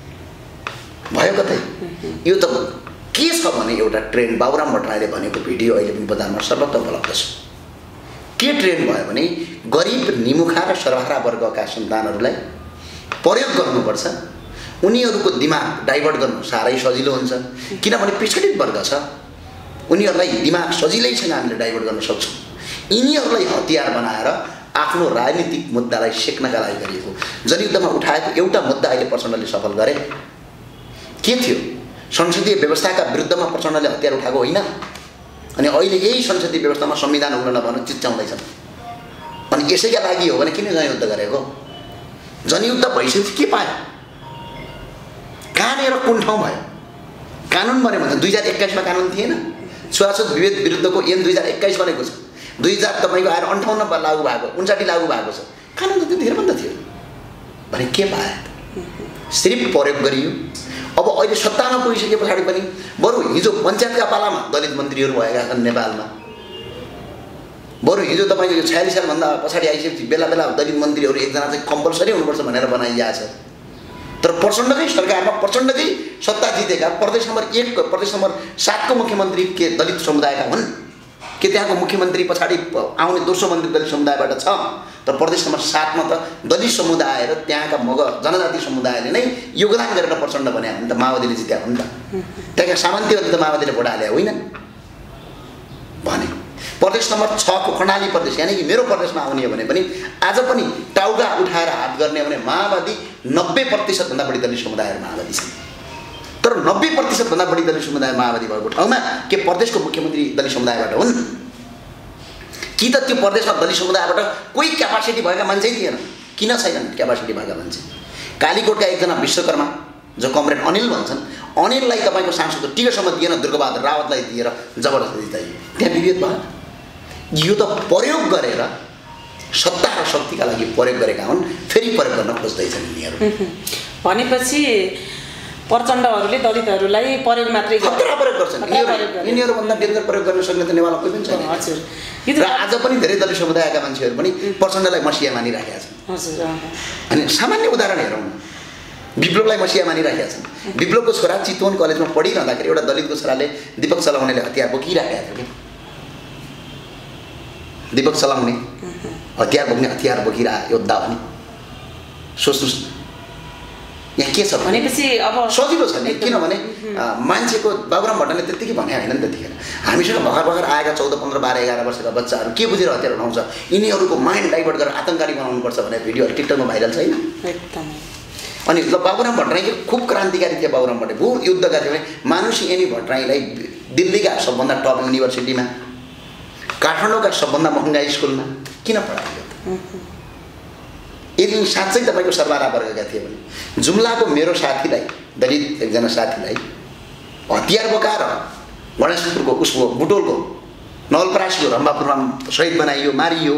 भयो कतै? यो त के छ भने एउटा ट्रेन्ड। बाबुराम भट्टराईले भनेको भिडियो अहिले पनि बजारमा सर्वत्र उपलब्ध छ। के ट्रेन्ड भयो भने गरिब, निमुखा र सर्वहारा वर्गका सन्तानहरूलाई प्रयोग गर्नुपर्छ, उनीहरूको दिमाग डाइभर्ट गर्नु साह्रै सजिलो हुन्छ। किनभने पिछडित वर्ग छ, उनीहरूलाई दिमाग सजिलैसँग हामीले डाइभर्ट गर्न सक्छौँ। यिनीहरूलाई हतियार बनाएर आफ्नो राजनीतिक मुद्दालाई सेक्नका लागि गरिएको जनयुद्धमा उठाएको एउटा मुद्दा अहिले प्रचण्डले सफल गरे। के थियो? संसदीय व्यवस्थाका विरुद्धमा प्रचण्डले हतियार उठाएको होइन। अनि अहिले यही संसदीय व्यवस्थामा संविधान हुन नभनु चिच्याउँदैछन्। अनि यसैका लागि हो भने किन जनयुद्ध गरेको? जनयुद्ध भइसकेपछि के पायो? कहाँनिर कुन ठाउँ भयो? कानुन बन्यो भने 2021मा कानुन थिएन। छुवाछुत विभेद विरुद्धको ऐन 2021 बनेको छ। 2000 तपाईँको आएर 58 लागू भएको, 59 लागू भएको छ। कानुन त त्यतिखेर पनि त थियो भने के पायो? सिर्फ प्रयोग गरियो। अब अहिले सत्तामा पुगिसके पछाडि पनि बरु हिजो पञ्चायतका पालामा दलित मन्त्रीहरू भएका छन् नेपालमा। बरु हिजो तपाईँको यो 46 सालभन्दा पछाडि आइसकेपछि बेला बेला दलित मन्त्रीहरू एकजना चाहिँ कम्पलसरी हुनुपर्छ भनेर बनाइएको छ। तर प्रचण्डकै सरकारमा प्रचण्डकै सत्ता जितेका प्रदेश नम्बर 1 प्रदेश नम्बर 7 को मुख्यमन्त्री के दलित समुदायका हुन्? के त्यहाँको मुख्यमन्त्री पछाडि आउने दोस्रो मन्त्री दलित समुदायबाट छ? तर प्रदेश नम्बर 7 मा त दलित समुदाय र त्यहाँका मगर जनजाति समुदायले नै योगदान गरेर प्रचण्ड बने हुन् त, माओवादीले जित्या हुन् त। त्यहाँका सामन्तीहरूले त माओवादीले भोट हाले होइन भने। प्रदेश नम्बर 6 को कर्णाली प्रदेश यानी कि मेरो प्रदेशमा आउने हो भने पनि आज पनि टाउगा उठाएर हात गर्ने हो भने माओवादी 90% भन्दा बढी दलित समुदायहरू माओवादी छन्। तर 90% भन्दा बढी दलित समुदाय माओवादी भएको ठाउँमा के प्रदेशको मुख्यमन्त्री दलित समुदायबाट हुन्? कि त त्यो प्रदेशमा दलित समुदायबाट कोही क्यापासिटी भएका मान्छे थिएन? किन छैनन् क्यापासिटी भएका मान्छे? कालीकोटका एकजना विश्वकर्मा जो कमरेड अनिल भन्छन् अनिललाई तपाईँको सांसदको टिकटसम्म दिएन दुर्गाबहादुर रावतलाई दिएर जबरजस्ती जिताइयो त्यहाँ विभेद भयो यो त प्रयोग गरेर सत्ता र शक्तिका लागि प्रयोग गरेका हुन् फेरि प्रयोग गर्न खोज्दैछन् यिनीहरू भनेपछि प्रचण्डहरूले दलितहरूलाई प्रयोग मात्रै खतरा प्रयोग गर्छन् यिनीहरूभन्दा डेन्जर प्रयोग गर्न सक्ने त नेपालमा कोही पनि छैन हजुर र आज पनि धेरै दलित समुदायका मान्छेहरू पनि प्रचण्डलाई मसिया मानिराखेका छन् हजुर अनि सामान्य उदाहरण हेरौँ विप्लवलाई मसिया मानिराखेका छन् विप्लवको छोरा चितवन कलेजमा पढिरहँदाखेरि एउटा दलितको छोराले दीपक चलाउनेले हतियार बोकिराखेका थियो कि दीपक चलाउने हतियार बोक्ने हतियार बोकिरह योद्धा भने सोच्नुहोस् यहाँ के छ भनेपछि अब सजिलो छ नि किनभने मान्छेको बाबुराम भट्टले त्यत्तिकै भने होइन नि त्यतिखेर हामीसँग भर्खर आएका 14, 15, 12, 11 वर्षका बच्चाहरू के बुझेर हतियार उठाउँछ यिनीहरूको माइन्ड डाइभर्ट गरेर आतङ्ककारी बनाउनुपर्छ भन्ने भिडियोहरू टिकटकमा भाइरल छैन एकदमै अनि ल बाबुराम भट्टराई खुब क्रान्तिकारी थिए बाबुराम भट्टराई भू युद्धका थिए मानुषी एनी भट्टराईलाई दिल्लीका सबभन्दा टप युनिभर्सिटीमा काठमाडौँका सबभन्दा महँगा स्कुलमा किन पढाइयो यदि साँच्चै तपाईँको सर्वहारा वर्गका थिए भने जुम्लाको मेरो साथीलाई दलित एकजना साथीलाई हतियार बोकाएर गणेशपुरको उसको बुटोलको नवलपरासीको रम्बापुरमा शहीद बनाइयो मारियो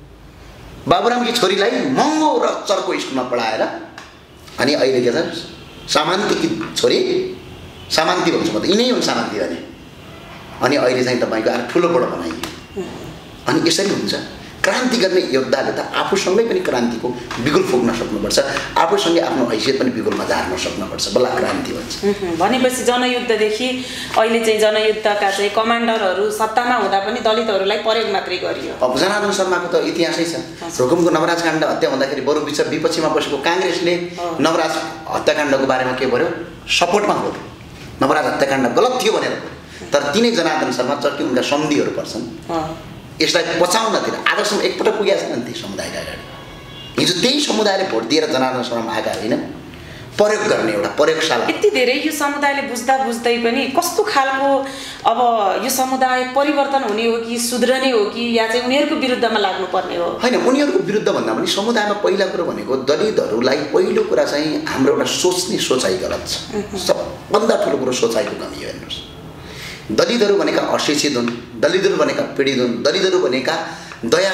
बाबुरामकी छोरीलाई महँगो र चर्को स्कुलमा पढाएर अनि अहिले के छ सामान्तिकी छोरी सामान्ती भन्छु म त यिनै हुन् सामान्ती भने अनि अहिले चाहिँ तपाईँको आएर ठुलो बडो बनाइयो अनि यसरी हुन्छ क्रान्ति गर्ने योद्धाले त आफूसँगै पनि क्रान्तिको बिगुल फुक्न सक्नुपर्छ आफूसँगै आफ्नो हैसियत पनि बिगुलमा झार्न सक्नुपर्छ बल्ल क्रान्ति भन्छ भनेपछि जनयुद्धदेखि अहिले चाहिँ जनयुद्धका चाहिँ कमान्डरहरू सत्तामा हुँदा पनि दलितहरूलाई प्रयोग मात्रै गरियो अब जनार्दन शर्माको त इतिहासै छ रुकुमको नवराज काण्ड हत्या हुँदाखेरि बरु विपक्षमा बसेको काङ्ग्रेसले नवराज हत्याकाण्डको बारेमा के गर्यो सपोर्टमा हो नवराज हत्याकाण्ड गलत थियो भनेर तर तिनै जनार्दन शर्मा चर्की उनका सम्धिहरू पर्छन् यसलाई बचाउनतिर आजसम्म एकपटक पुगेका छैनन् ती समुदायका अगाडि हिजो त्यही समुदायले भोट दिएर जनार्दन शर्मा आएका होइन प्रयोग गर्ने एउटा प्रयोगशाला यति धेरै यो समुदायले बुझ्दा बुझ्दै पनि कस्तो खालको अब यो समुदाय परिवर्तन हुने हो कि सुध्रने हो कि या चाहिँ उनीहरूको विरुद्धमा लाग्नुपर्ने हो होइन उनीहरूको विरुद्ध भन्दा पनि समुदायमा पहिला कुरो भनेको दलितहरूलाई पहिलो कुरा चाहिँ हाम्रो एउटा सोच्ने सोचाइ गलत छ सबभन्दा ठुलो कुरो सोचाइको कमी हो हेर्नुहोस् दलितहरू भनेका अशिक्षित हुन् दलितहरू भनेका पीडित हुन् दलितहरू भनेका दया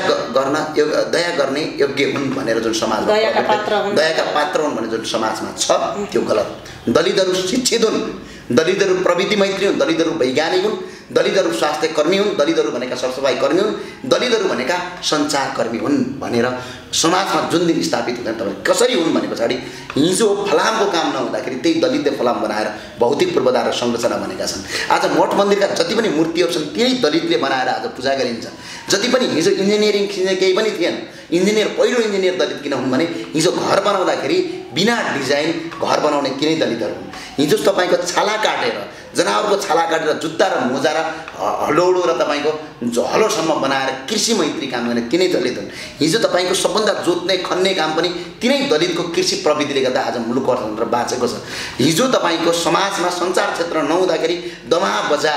गर्ने योग्य हुन् भनेर जुन समाजमा दयाका पात्र हुन् भने जुन समाजमा छ त्यो गलत दलितहरू शिक्षित हुन् दलितहरू प्रविधि मैत्री हुन् दलितहरू वैज्ञानिक हुन् दलितहरू स्वास्थ्य कर्मी हुन् दलितहरू भनेका सरसफाइ कर्मी हुन् दलितहरू भनेका सञ्चारकर्मी हुन् भनेर समाजमा जुन दिन स्थापित हुँदैन तपाईँ कसरी हुन् भने पछाडि हिजो फलामको काम नहुँदाखेरि त्यही दलितले फलाम बनाएर भौतिक पूर्वाधार र संरचना बनेका छन् आज मठ मन्दिरका जति पनि मूर्तिहरू छन् त्यही दलितले बनाएर आज पूजा गरिन्छ जति पनि हिजो इन्जिनियरिङ केही पनि थिएन इन्जिनियर पहिलो इन्जिनियर दलित किन हुन् भने हिजो घर बनाउँदाखेरि बिना डिजाइन घर बनाउने तिनै दलितहरू हुन् हिजो तपाईँको छाला काटेर जनावरको छाला काटेर जुत्ता र मोजा र हलोडो र तपाईँको हलोसम्म बनाएर कृषि मैत्री काम गर्ने तिनै दलित हुन् हिजो तपाईँको सबभन्दा जोत्ने खन्ने काम पनि तिनै दलितको कृषि प्रविधिले गर्दा आज मुलुक अर्थतन्त्र बाँचेको छ हिजो तपाईँको समाजमा सञ्चार क्षेत्र नहुँदाखेरि दमा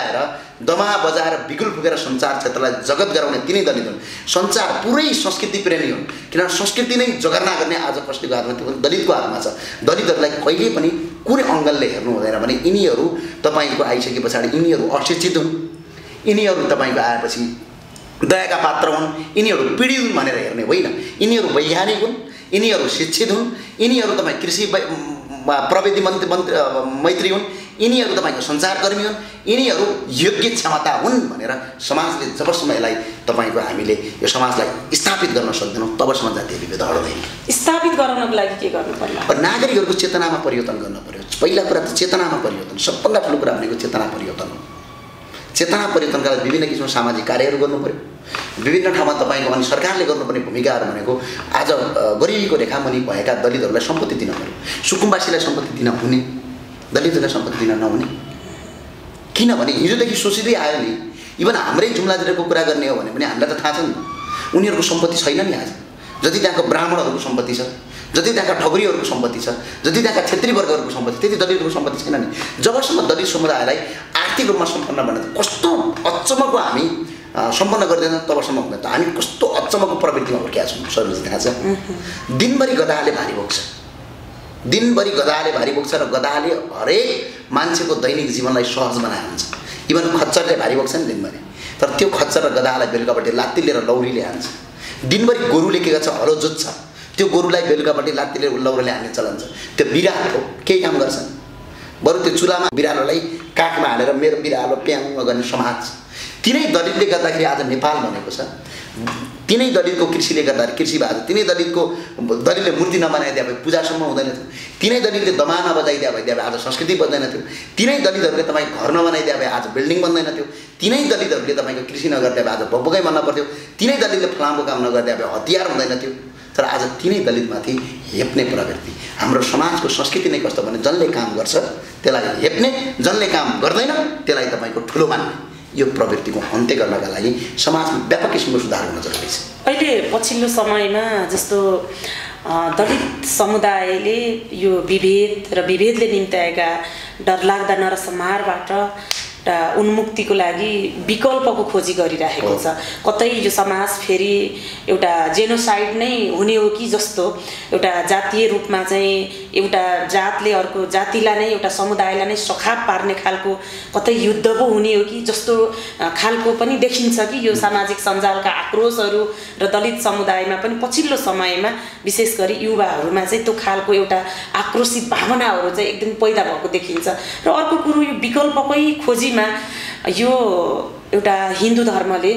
बजाएर बिगुल फुकेर सञ्चार क्षेत्रलाई जगत गराउने तिनै दलित हुन् सञ्चार पुरै संस्कृति प्रेमी हुन् किनभने संस्कृति नै जगर्ना गर्ने आज कसैको हातमा त्यो दलितको हातमा छ दलितहरूलाई कहिले पनि कुनै अङ्गलले हेर्नु हुँदैन भने यिनीहरू तपाईँको आइसके पछाडि यिनीहरू अशिक्षित हुन् यिनीहरू तपाईँको आएपछि दयाका पात्र हुन् यिनीहरू पीडित हुन् भनेर हेर्ने होइन यिनीहरू वैज्ञानिक हुन् यिनीहरू शिक्षित हुन् यिनीहरू तपाईँ कृषि प्रविधि मैत्री हुन् यिनीहरू तपाईँको सञ्चारकर्मी हुन् यिनीहरू योग्य क्षमता हुन् भनेर समाजले जबसम्म यसलाई तपाईँको हामीले यो समाजलाई स्थापित गर्न सक्दैनौँ तबसम्म जातीय विभेद हट्दैन स्थापित गराउनको लागि के गर्नु पर्ला नागरिकहरूको चेतनामा परिवर्तन गर्न पर्यो पहिला कुरा त चेतनामा परिवर्तन सबभन्दा ठुलो कुरा भनेको चेतना परिवर्तन हो चेतना परिवर्तनका लागि विभिन्न किसिमको सामाजिक कार्यहरू गर्नु पर्यो विभिन्न ठाउँमा तपाईँको अनि सरकारले गर्नुपर्ने भूमिकाहरू भनेको आज गरिबीको रेखामुनि भएका दलितहरूलाई सम्पत्ति दिन पर्यो सुकुम्बासीलाई सम्पत्ति दिन हुने दलितहरूलाई सम्पत्ति दिन नहुने किनभने हिजोदेखि सोचिँदै आयो नि इभन हाम्रै जुम्ला जिल्लाको कुरा गर्ने हो भने पनि हामीलाई त थाहा छ नि त उनीहरूको सम्पत्ति छैन नि आज जति त्यहाँको ब्राह्मणहरूको सम्पत्ति छ जति त्यहाँका ठगुरीहरूको सम्पत्ति छ जति त्यहाँका क्षेत्री वर्गहरूको सम्पत्ति त्यति दलितहरूको सम्पत्ति छैन नि जबसम्म दलित समुदायलाई आर्थिक रूपमा सम्पन्न बन्न कस्तो अचम्मको हामी सम्पन्न गर्दैनौँ तबसम्म हुँदैन त हामी कस्तो अचम्मको प्रवृत्तिमा हुर्किया छौँ सर्वजि थाहा छ दिनभरि गधाले भारी बोक्छ दिनभरि गधाले भारी बोक्छ र गधाले हरेक मान्छेको दैनिक जीवनलाई सहज बनाएको हुन्छ। इभन खच्चरले भारी बोक्छ नि दिनभरि, तर त्यो खच्चर र गधालाई बेलुकापट्टि लात्तीले र लौरीले हान्छ। दिनभरि गोरुले के गर्छ, हलो जोत्छ, त्यो गोरुलाई बेलुकापट्टि लात्तीले लौरोले हान्ने चलन छ। त्यो बिरालो केही काम गर्छ, बरु त्यो चुलामा बिरालोलाई काठमा हालेर मेरो बिरालो प्याङ गर्ने समाज। तिनै दलितले गर्दाखेरि आज नेपाल बनेको छ। तिनै दलितको कृषिले गर्दाखेरि कृषि भएको छ। तिनै दलितले मूर्ति नबनाइदिए भए पूजासम्म हुँदैन थियो। तिनै दलितले दमा नबजाइदिए भए आज संस्कृति बन्दैन थियो। तिनै दलितहरूले तपाईँको घर नबनाइदिए भए आज बिल्डिङ बन्दैन थियो। तिनै दलितहरूले तपाईँको कृषि नगरिदिए भए आज बगबगै बन्न पर्थ्यो। तिनै दलितले फलामको काम नगरिदिए भए हतियार हुँदैन थियो। तर आज तिनै दलितमाथि हेप्ने प्रवृत्ति। हाम्रो समाजको संस्कृति नै कस्तो भने जसले काम गर्छ त्यसलाई हेप्ने, जसले काम गर्दैन त्यसलाई तपाईँको ठुलो मान्ने, यो प्रवृत्तिको अन्त्य गर्नका लागि समाजमा व्यापक किसिमको सुधार हुन जरुरी छ। अहिले पछिल्लो समयमा जस्तो दलित समुदायले यो विभेद र विभेदले निम्त्याएका डरलाग्दा नरसंहारबाट उन्मुक्तिको लागि विकल्पको खोजी गरिरहेको छ। कतै यो समाज फेरि एउटा जेनोसाइड नै हुने हो कि जस्तो, एउटा जातीय रूपमा चाहिँ एउटा जातले अर्को जातिलाई नै, एउटा समुदायलाई नै सखाप पार्ने खालको कतै युद्ध पो हुने हो कि जस्तो खालको पनि देखिन्छ कि यो सामाजिक सञ्जालका आक्रोशहरू र दलित समुदायमा पनि पछिल्लो समयमा विशेष गरी युवाहरूमा चाहिँ त्यो खालको एउटा आक्रोशित भावनाहरू चाहिँ एकदम पैदा भएको देखिन्छ। र अर्को कुरो यो विकल्पकै खोजीमा यो एउटा हिन्दू धर्मले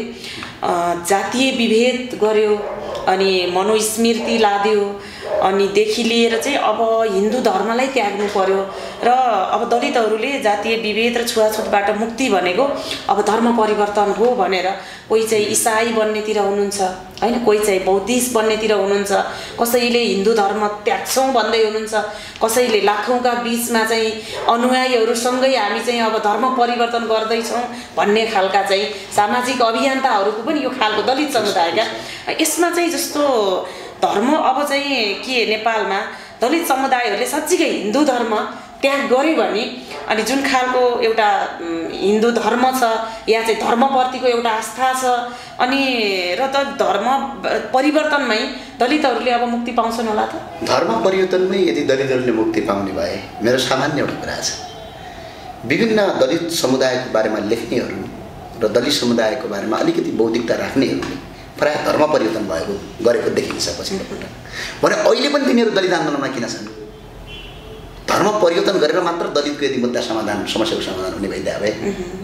जातीय विभेद गर्यो अनि मनुस्मृति लाद्यो अनि देखि लिएर चाहिँ अब हिन्दू धर्मलाई त्याग्नु पर्यो र अब दलितहरूले जातीय विभेद र छुवाछुतबाट मुक्ति भनेको अब धर्म परिवर्तन हो भनेर कोही चाहिँ इसाई बन्नेतिर हुनुहुन्छ हैन, कोही चाहिँ बौद्धिस्ट बन्नेतिर हुनुहुन्छ, कसैले हिन्दू धर्म त्याग्छौँ भन्दै हुनुहुन्छ, कसैले लाखौंका बीचमा चाहिँ अनुयायीहरूसँगै हामी चाहिँ अब धर्म परिवर्तन गर्दैछौँ भन्ने खालका चाहिँ सामाजिक अभियन्ताहरूको पनि यो खालको दलित समुदायका। यसमा चाहिँ जस्तो धर्म अब चाहिँ के नेपालमा दलित समुदायहरूले साँच्चीकै हिन्दू धर्म त्याग गर्यो भने अनि जुन खालको एउटा हिन्दू धर्म छ या चाहिँ धर्मप्रतिको एउटा आस्था छ अनि र त धर्म परिवर्तनमै दलितहरूले अब मुक्ति पाउँछन् होला त? धर्म परिवर्तनमै यदि दलितहरूले मुक्ति पाउने भए मेरो सामान्य एउटा कुरा छ, विभिन्न दलित समुदायको बारेमा लेख्नेहरू र दलित समुदायको बारेमा अलिकति बौद्धिकता राख्नेहरूले प्राय धर्म परिवर्तन भएको गरेको देखिन्छ पछिल्लो पटक। भने अहिले पनि तिनीहरू दलित आन्दोलनमा किन छन्? धर्म परिवर्तन गरेर मात्र दलितको यदि मुद्दा समाधान, समस्याको समाधान हुने भइदिए भए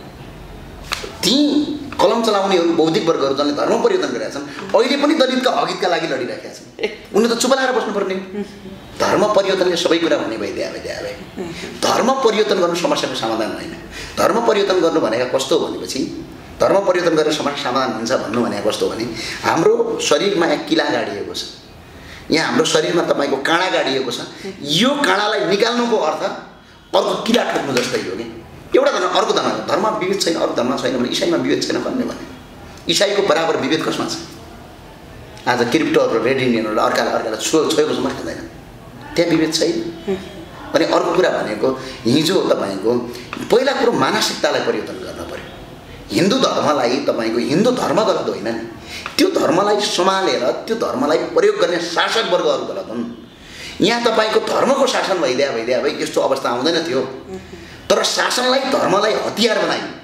ती कलम चलाउनेहरू बौद्धिक वर्गहरू जसले धर्म परिवर्तन गरेका छन् अहिले पनि दलितका हकितका लागि लडिरहेका छन्। उनीहरू त चुप लाएर बस्नुपर्ने। धर्म परिवर्तनले सबै कुरा भन्ने भइदिए भए धर्म परिवर्तन गर्नु समस्याको समाधान होइन। धर्म परिवर्तन गर्नु भनेको कस्तो भनेपछि धर्म परिवर्तन गरेर समस्या समाधान हुन्छ भन्नु भनेको कस्तो भने हाम्रो शरीरमा एक किला गाडिएको छ, यहाँ हाम्रो शरीरमा तपाईँको काँडा गाडिएको छ, यो काँडालाई निकाल्नुको अर्थ अर्को किला ठोक्नु जस्तै हो कि एउटा धर्म अर्को धर्म विभेद छैन, अर्को धर्म छैन भने इसाईमा विभेद छैन भन्ने भने इसाईको बराबर विभेद कसमा छ? आज क्रिप्टोहरू रेड इन्डियनहरूले अर्कालाई छोएको सम्म खाँदैन, त्यहाँ विभेद छैन। अनि अर्को कुरा भनेको हिजो तपाईँको पहिला कुरो मानसिकतालाई परिवर्तन गर्न पर्यो। हिन्दू धर्मलाई तपाईँको हिन्दू धर्म गलत होइन नि, त्यो धर्मलाई सम्हालेर त्यो धर्मलाई प्रयोग गर्ने शासक वर्गहरू गलत हुन्। यहाँ तपाईँको धर्मको शासन भइदिए भए यस्तो अवस्था आउँदैन थियो। तर शासनलाई धर्मलाई हतियार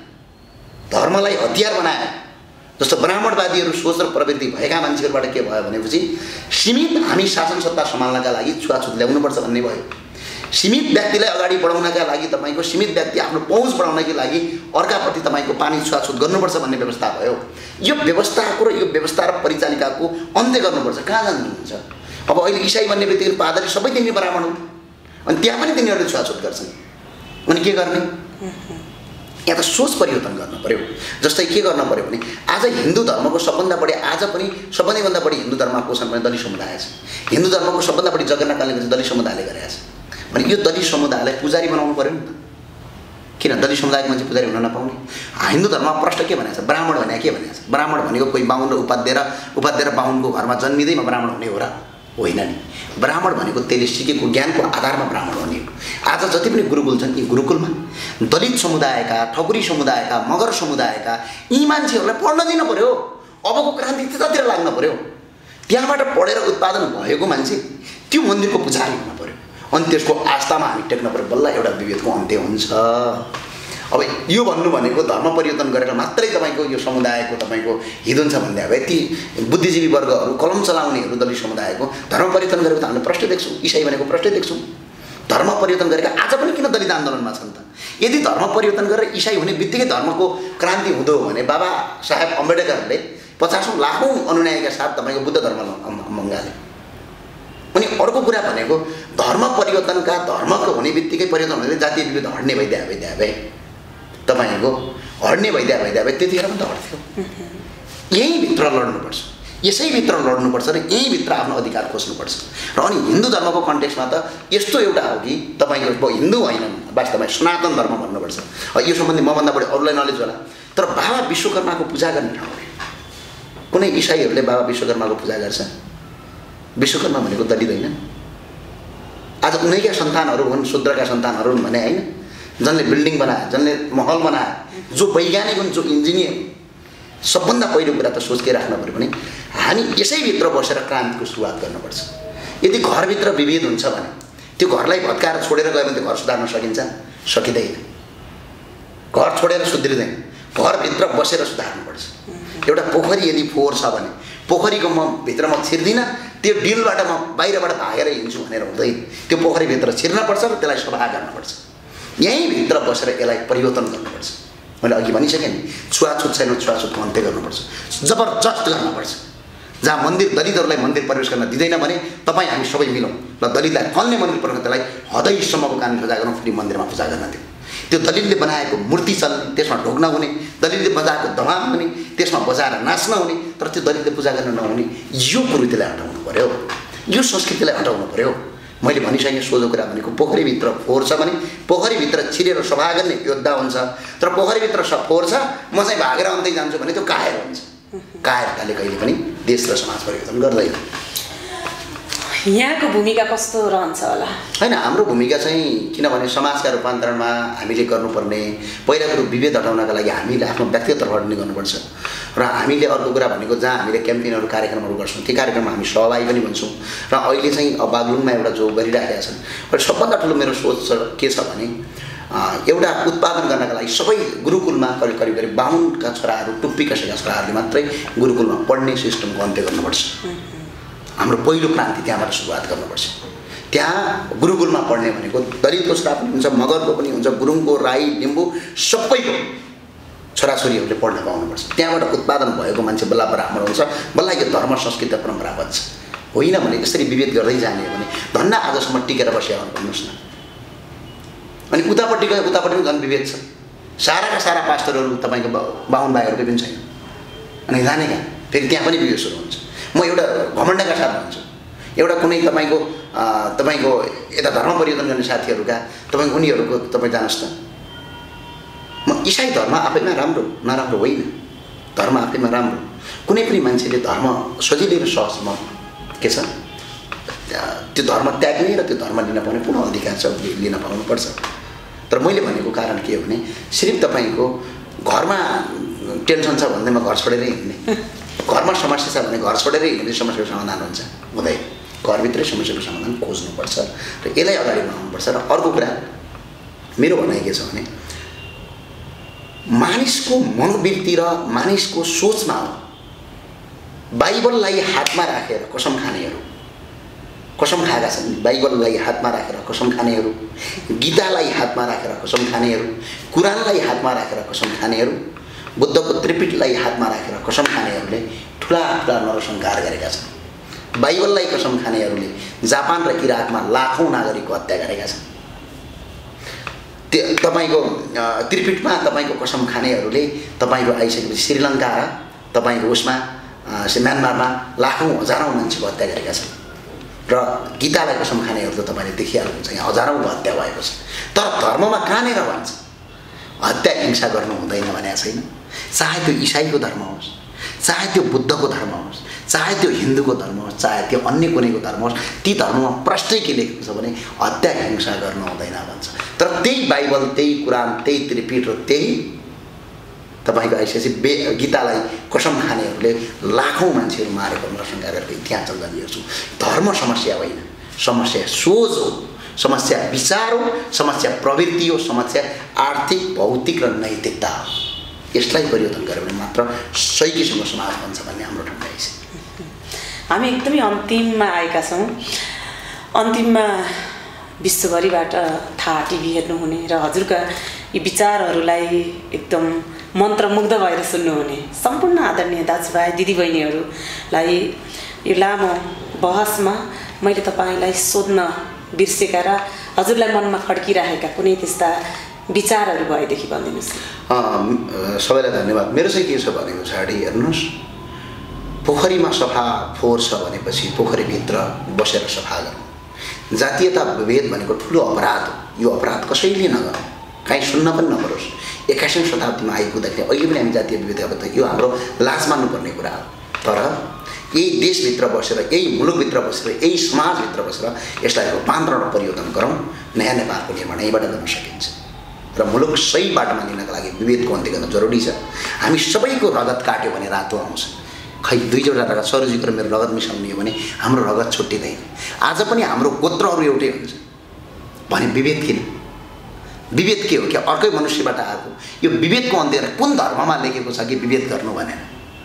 बनाए जस्तो ब्राह्मणवादीहरू सोच र प्रवृत्ति भएका मान्छेहरूबाट के भयो भनेपछि सीमित हामी शासन सत्ता सम्हाल्नका लागि छुवाछुत ल्याउनुपर्छ भन्ने भयो। सीमित व्यक्तिलाई अगाडि बढाउनका लागि तपाईँको सीमित व्यक्ति आफ्नो पहुँच बढाउनका लागि अर्काप्रति तपाईँको पानी छुवाछुत गर्नुपर्छ भन्ने व्यवस्था भयो। यो व्यवस्थाको र यो व्यवस्था र परिचालिकाको अन्त्य गर्नुपर्छ। कहाँ जानुहुन्छ? अब अहिले इसाई भन्ने व्यक्तिहरू पादरी सबै तिनीहरू ब्राह्मण हुन् अनि त्यहाँ पनि तिनीहरूले छुवाछुत गर्छन्। अनि के गर्ने? यहाँ त सोच परिवर्तन गर्न पर्यो। जस्तै के गर्न पर्यो भने आज हिन्दू धर्मको सबभन्दा बढी सबैभन्दा बढी हिन्दू धर्ममा पोषण पनि दलित समुदाय छ। हिन्दू धर्मको सबभन्दा बढी जगेर्ना कालले दलित समुदायले गरेका छ भने यो दलित समुदायलाई पुजारी बनाउनु पर्यो नि त। किन दलित समुदायको मान्छे पुजारी हुन नपाउने? हिन्दू धर्ममा प्रष्ट के भनेको छ? ब्राह्मण भने के भनेको छ? ब्राह्मण भनेको कोही बाहुन र उपाध्याय र बाहुनको घरमा जन्मिँदैमा ब्राह्मण हुने हो र? होइन नि। ब्राह्मण भनेको त्यसले सिकेको ज्ञानको आधारमा ब्राह्मण हुने हो। आज जति पनि गुरुकुल छन् यी गुरुकुलमा दलित समुदायका, ठकुरी समुदायका, मगर समुदायका यी मान्छेहरूलाई पढ्न दिनु पर्यो। अबको क्रान्ति त्यतातिर लाग्न पर्यो। त्यहाँबाट पढेर उत्पादन भएको मान्छे त्यो मन्दिरको पुजारी हुन पर्यो। अनि त्यसको आस्थामा हामी टेक्न पऱ्यो, बल्ल एउटा विभेदको अन्त्य हुन्छ। अब यो भन्नु भनेको धर्म परिवर्तन गरेर मात्रै तपाईँको यो समुदायको तपाईँको हित हुन्छ भन्ने अब यति बुद्धिजीवी वर्गहरू कलम चलाउनेहरू दलित समुदायको धर्म परिवर्तन गरेको त हामीले प्रश्न देख्छौँ, इसाई भनेको प्रश्न देख्छौँ। धर्म परिवर्तन गरेका आज पनि किन दलित आन्दोलनमा छन् त? यदि धर्म परिवर्तन गरेर इसाई हुने बित्तिकै धर्मको क्रान्ति हुँदो हो भने बाबा साहेब अम्बेडकरले 50औं लाखौं अनुयायीका साथ तपाईँको बुद्ध धर्म मँगाले। अनि अर्को कुरा भनेको धर्म परिवर्तनका धर्मको हुने बित्तिकै परिवर्तन हुँदै जातीय विभेद हट्ने भइदिए भए तपाईँको हट्ने भइदिए भए त्यतिखेर पनि त हट्थ्यो। यहीँभित्र लड्नुपर्छ, यसैभित्र लड्नुपर्छ र यहीँभित्र आफ्नो अधिकार खोज्नुपर्छ। र अनि हिन्दू धर्मको कन्टेक्स्टमा त यस्तो एउटा हो कि तपाईँको हिन्दू होइन, वास्तवमा सनातन धर्म भन्नुपर्छ। यो सम्बन्धी मभन्दा बढी अरूलाई नलेज होला, तर बाबा विश्वकर्माको पूजा गर्ने ठाउँ हो। कुनै इसाईहरूले बाबा विश्वकर्माको पूजा गर्छ? विश्वकर्मा भनेको दलित होइन? आज उनैका सन्तानहरू हुन्, शूद्रका सन्तानहरू हुन् भने होइन? जसले बिल्डिङ बनाए, जसले महल बनाए, जो वैज्ञानिक हुन्, जो इन्जिनियर, सबभन्दा पहिलो कुरा त सोच के राख्नु पऱ्यो भने हामी यसैभित्र बसेर क्रान्तिको सुरुवात गर्नुपर्छ। यदि घरभित्र विभेद हुन्छ भने त्यो घरलाई भत्काएर छोडेर गयो भने त्यो घर सुधार्न सकिन्छ? सकिँदैन। घर छोडेर सुध्रिँदैन, घरभित्र बसेर सुधार्नुपर्छ। एउटा पोखरी यदि फोहोर छ भने पोखरीको भित्र म छिर्दिनँ, त्यो डिलबाट म बाहिरबाट भागेर हिँड्छु भनेर हुँदैन। त्यो पोखरीभित्र छिर्नपर्छ र त्यसलाई सफा गर्नुपर्छ। यहीँभित्र बसेर यसलाई परिवर्तन गर्नुपर्छ। मैले अघि भनिसकेँ नि, छुवाछुत छैन, छुवाछुतको अन्त्य गर्नुपर्छ, जबरजस्त गर्नुपर्छ। जहाँ मन्दिर दलितहरूलाई मन्दिर प्रवेश गर्न दिँदैन भने तपाईँ हामी सबै मिलौँ र दलितलाई कल्ने मन्दिर प्रवेश त्यसलाई हदैसम्मको कानुन सजाय गरौँ, फेरि मन्दिरमा पूजा गर्न दिउँ। त्यो दलितले बनाएको मूर्ति चल्ने, त्यसमा ढोग्न हुने, दलितले बजाएको दमाम हुने, त्यसमा बजाएर नाच्न हुने, तर त्यो दलितले पूजा गर्न नहुने, यो कुरीतिलाई हटाउनु पऱ्यो, यो संस्कृतिलाई हटाउनु पऱ्यो। मैले भनिसकेँ सोझो कुरा भनेको पोखरीभित्र फोहोर छ भने पोखरीभित्र छिरेर सफा गर्ने योद्धा हुन्छ, तर पोखरीभित्र फोहोर छ म चाहिँ भागेर अन्त्य जान्छु भने त्यो कायर हुन्छ। कायरताले कहिले पनि देश र समाज परिवर्तन गर्दैन। यहाँको भूमिका कस्तो रहन्छ होला? होइन, हाम्रो भूमिका चाहिँ किनभने समाजका रूपान्तरणमा हामीले गर्नुपर्ने पहिला कुरो विभेद हटाउनका लागि हामीले आफ्नो व्यक्तिगत तर्फबाट पनि गर्नुपर्छ। र हामीले अर्को कुरा भनेको जहाँ हामीले क्याम्पेनहरू कार्यक्रमहरू गर्छौँ त्यो कार्यक्रममा हामी सहभागी पनि हुन्छौँ। र अहिले चाहिँ बागलुङमा एउटा जो गरिराखेका छन्, र सबभन्दा ठुलो मेरो सोच के छ भने एउटा उत्पादन गर्नका लागि सबै गुरुकुलमा करिब करिब 52का छोराहरू, टुप्पी कसेका छोराहरूले मात्रै गुरुकुलमा पढ्ने सिस्टमको अन्त्य गर्नुपर्छ। हाम्रो पहिलो क्रान्ति त्यहाँबाट सुरुवात गर्नुपर्छ। त्यहाँ गुरुकुलमा पढ्ने भनेको दलितको छोरा पनि हुन्छ, मगरको पनि हुन्छ, गुरुङको, राई, लिम्बू सबैको छोराछोरीहरूले पढ्न पाउनुपर्छ। त्यहाँबाट उत्पादन भएको मान्छे बल्ल ब्राह्मण हुन्छ, बल्ल यो धर्म संस्कृति परम्परा बन्छ। होइन भने यसरी विभेद गर्दै जाने हो भने धन्न आजसम्म टिकेर बस्यो भन्नुहोस् न। अनि उतापट्टि गयो, उतापट्टि पनि झन् विभेद छ। साराका सारा पास्टरहरू तपाईँको 52 भाइहरूकै पनि छैन। अनि जाने कहाँ? फेरि त्यहाँ पनि विभेद सुरु हुन्छ। म एउटा घमण्डका साथ भन्छु, एउटा कुनै तपाईँको यता धर्म परिवर्तन गर्ने साथीहरूका तपाईँको उनीहरूको तपाईँ जानुहोस् त, म इसाई धर्म आफैमा राम्रो नराम्रो होइन, धर्म आफैमा राम्रो। कुनै पनि मान्छेले धर्म सजिलै र सहजमा के छ त्यो धर्म त्याग्ने र त्यो धर्म लिन पाउने पूर्ण अधिकार छ, लिन पाउनुपर्छ। तर मैले भनेको कारण के हो भने सिर्फ तपाईँको घरमा टेन्सन छ भन्दैमा घर छोडेरै हिँड्ने, घरमा समस्या छ भने घर छोडेरै हिँड्ने समस्याको समाधान हुन्छ हुँदैन। घरभित्रै समस्याको समाधान खोज्नुपर्छ र यसलाई अगाडि बढाउनुपर्छ। र अर्को कुरा मेरो भनाइ के छ भने मानिसको मनोवृत्ति र मानिसको सोचमा हो बाइबललाई हातमा राखेर कसम खानेहरू, कसम खाएका छन्, बाइबललाई हातमा राखेर कसम खानेहरू, गीतालाई हातमा राखेर कसम खानेहरू, कुरानलाई हातमा राखेर कसम खानेहरू, बुद्धको त्रिपिटकलाई हातमा राखेर कसम खानेहरूले ठुला ठुला नरसंहार गरेका छन्। बाइबललाई कसम खानेहरूले जापान र इराकमा लाखौं नागरिकको हत्या गरेका छन्। तपाईँको त्रिपिटमा तपाईँको कसम खानेहरूले तपाईँको आइसकेपछि श्रीलङ्का र तपाईँको उसमा म्यानमारमा लाखौं हजारौं मान्छेको हत्या गरेका छन्। र गीतालाई कसम खानेहरू त तपाईँले देखिहाल्नुहुन्छ, यहाँ हजारौंको हत्या भएको छ। तर धर्ममा कहाँनिर भन्छ हत्या हिंसा गर्नु हुँदैन भनेको छैन। चाहे त्यो इसाईको धर्म होस्, चाहे त्यो बुद्धको धर्म होस्, चाहे त्यो हिन्दूको धर्म होस्, चाहे त्यो अन्य कुनैको धर्म होस्, ती धर्ममा प्रष्टै के लेखेको छ भने हत्या हिंसा गर्नु हुँदैन भन्छ। तर त्यही बाइबल, त्यही कुरान, त्यही त्रिपिट र त्यही तपाईँको आइसकेपछि गीतालाई कसम खानेहरूले लाखौं मान्छेहरू मारेको नरसंहार गरेको इतिहास जन्लिएको छु। धर्म समस्या होइन, समस्या सोच हो। समस्या विचार हो, समस्या प्रवृत्ति हो, समस्या आर्थिक भौतिक र नैतिकता हो। यसलाई परिवर्तन गर्यो भने मात्र सही किसिमको समाज बन्छ भन्ने हाम्रो ठम्याइ छ। हामी एकदमै अन्तिममा आएका छौँ। अन्तिममा विश्वभरिबाट थाहा टिभी हेर्नुहुने र हजुरका यी विचारहरूलाई एकदम मन्त्रमुग्ध भएर सुन्नुहुने सम्पूर्ण आदरणीय दाजुभाइ दिदीबहिनीहरूलाई यो लामो बहसमा मैले तपाईँलाई सोध्न बिर्सेका र हजुरलाई मनमा खड्किरहेका कुनै त्यस्ता विचारहरू भएदेखि भनिदिनुहोस्। सबैलाई धन्यवाद। मेरो चाहिँ के छ भने पछाडि हेर्नुहोस्, पोखरीमा सफा फोहोर छ भनेपछि पोखरीभित्र बसेर सफा गर्नु। जातीयता विभेद भनेको ठुलो अपराध हो। यो अपराध कसैले नगर्नु, कहीँ सुन्न पनि नपरोस्। 21औं शताब्दीमा आइपुग्दाखेरि अहिले पनि हामी जातीय विविधता यो हाम्रो लाज मान्नुपर्ने कुरा हो। तर यही देशभित्र बसेर, यही मुलुकभित्र बसेर, यही समाजभित्र बसेर यसलाई रूपान्तरण र परिवर्तन गरौँ। नयाँ नेपालको निर्माण यहीबाट गर्न सकिन्छ र मुलुक सही बाटोमा लिनका लागि विभेदको अन्त्य गर्न जरुरी छ। हामी सबैको रगत काट्यो भने रातो आउँछ। खै दुईवटा रगत सरोजीको र मेरो रगत मिसाउने हो भने हाम्रो रगत छुट्टिँदैन। आज पनि हाम्रो गोत्रहरू एउटै हुन्छ भने विभेद किन? विभेद के हो? क्या अर्कै मनुष्यबाट आएको? यो विभेदको अन्त्य कुन धर्ममा लेखेको छ कि विभेद गर्नु भनेर?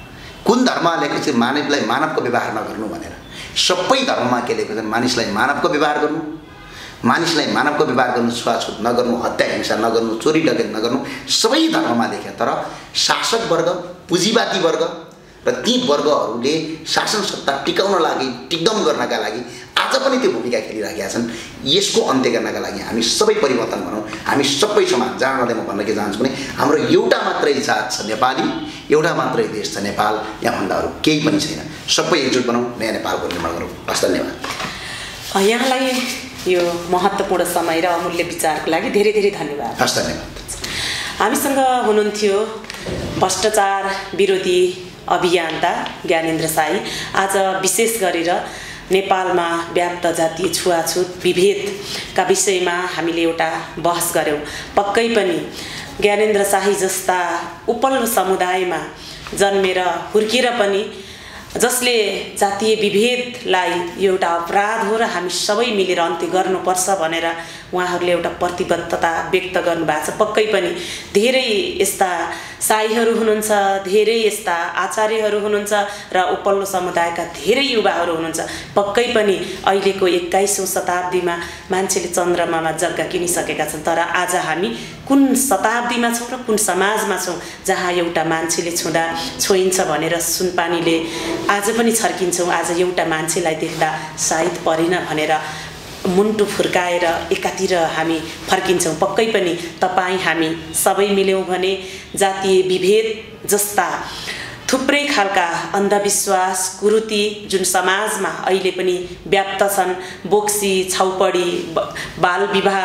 कुन धर्ममा लेखेको छ मानवलाई मानवको व्यवहार नगर्नु भनेर? सबै धर्ममा के लेखेको छ? मानिसलाई मानवको व्यवहार गर्नु, मानिसलाई मानवको व्यवहार गर्नु, छुवाछुत नगर्नु, हत्या हिंसा नगर्नु, चोरी डकैत नगर्नु, सबै धर्ममा लेखे। तर शासक वर्ग, पुँजीवादी वर्ग र ती वर्गहरूले शासन सत्ता टिकाउन लागि, टिकदम गर्नका लागि आज पनि त्यो भूमिका खेलिरहेका छन्। यसको अन्त्य गर्नका लागि हामी सबै परिवर्तन गरौँ। हामी सबै समाज जान नदिउँ। म भन्न के चाहन्छु भने हाम्रो एउटा मात्रै जात छ नेपाली, एउटा मात्रै देश छ नेपाल, यहाँभन्दा अरू केही पनि छैन। सबै एकजुट बनाउँ, नयाँ नेपालको निर्माण गरौँ। हस्, धन्यवाद। यहाँलाई यो महत्त्वपूर्ण समय र अमूल्य विचारको लागि धेरै धेरै धन्यवाद। हस्, धन्यवाद। हामीसँग हुनुहुन्थ्यो भ्रष्टाचार विरोधी अभियन्ता ज्ञानेन्द्र साई। आज विशेष गरेर नेपालमा व्याप्त जातीय छुवाछुत विभेदका विषयमा हामीले एउटा बहस गऱ्यौँ। पक्कै पनि ज्ञानेन्द्र शाही जस्ता उपल्लो समुदायमा जन्मेर हुर्केर पनि जसले जातीय विभेदलाई एउटा अपराध हो र हामी सबै मिलेर अन्त्य गर्नुपर्छ भनेर उहाँहरूले एउटा प्रतिबद्धता व्यक्त गर्नुभएको छ। पक्कै पनि धेरै यस्ता साईहरू हुनुहुन्छ, धेरै यस्ता आचार्यहरू हुनुहुन्छ र उपल्लो समुदायका धेरै युवाहरू हुनुहुन्छ। पक्कै पनि अहिलेको 21औं शताब्दीमा मान्छेले चन्द्रमामा जग्गा किनिसकेका छन्। तर आज हामी कुन शताब्दीमा छौँ र कुन समाजमा छौँ जहाँ एउटा मान्छेले छुँदा छोइन्छ भनेर सुनपानीले आज पनि छर्किन्छौँ। आज एउटा मान्छेलाई देख्दा सायद परेन भनेर मुन्टु फुर्काएर एकातिर हामी फर्किन्छौँ। पक्कै पनि तपाईँ हामी सबै मिल्यौँ भने जातीय विभेद जस्ता थुप्रै खालका अन्धविश्वास कुरीति जुन समाजमा अहिले पनि व्याप्त छन्, बोक्सी, छौपडी, बाल विवाह,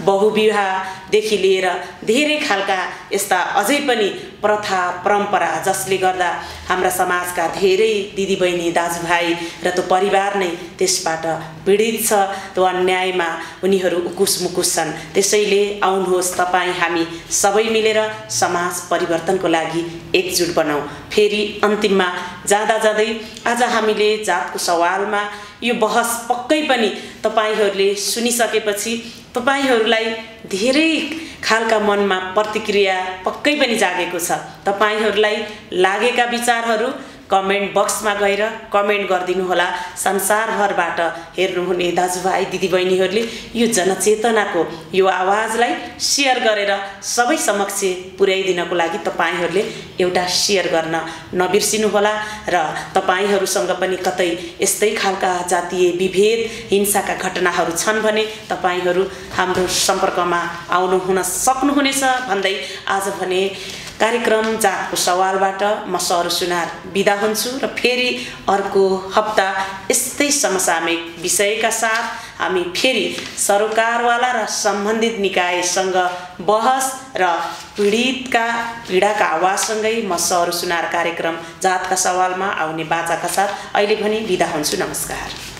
बहुविवाहदेखि लिएर धेरै खालका यस्ता अझै पनि प्रथा परम्परा जसले गर्दा हाम्रा समाजका धेरै दिदीबहिनी दाजुभाइ र त्यो परिवार नै त्यसबाट पीडित छ। त्यो अन्यायमा उनीहरू उकुस मुकुस छन्। त्यसैले आउनुहोस् तपाईँ हामी सबै मिलेर समाज परिवर्तनको लागि एकजुट बनाऊ। फेरि अन्तिममा जाँदा जाँदै आज हामीले जातको सवालमा यो बहस पक्कै पनि तपाईहरूले सुनिसकेपछि तपाईहरूलाई धेरै खालका मनमा प्रतिक्रिया पक्कै पनि जागेको छ। तपाईहरूलाई लागेका विचारहरू कमेन्ट बक्समा गएर कमेन्ट गरिदिनु होला। संसारभरबाट हेर्नुहुने दाजुभाइ दिदीबहिनीहरूले यो जनचेतनाको यो आवाजलाई सेयर गरेर सबै समक्ष पुर्याइदिनको लागि तपाईहरूले एउटा सेयर गर्न नबिर्सिनु होला। र तपाईहरूसँग पनि कतै यस्तै खालका जातीय विभेद हिंसाका घटनाहरू छन् भने तपाईहरू हाम्रो सम्पर्कमा आउनु हुन सक्नुहुनेछ भन्दै आज भने कार्यक्रम जातको सवालबाट म सर सुनार बिदा हुन्छु र फेरि अर्को हप्ता यस्तै समसामयिक विषयका साथ हामी फेरि सरकारवाला र सम्बन्धित निकायसँग बहस र पीडितका पीडाका आवाजसँगै म सर सुनार कार्यक्रम जातका सवालमा आउने बाचाका साथ अहिले पनि बिदा हुन्छु। नमस्कार।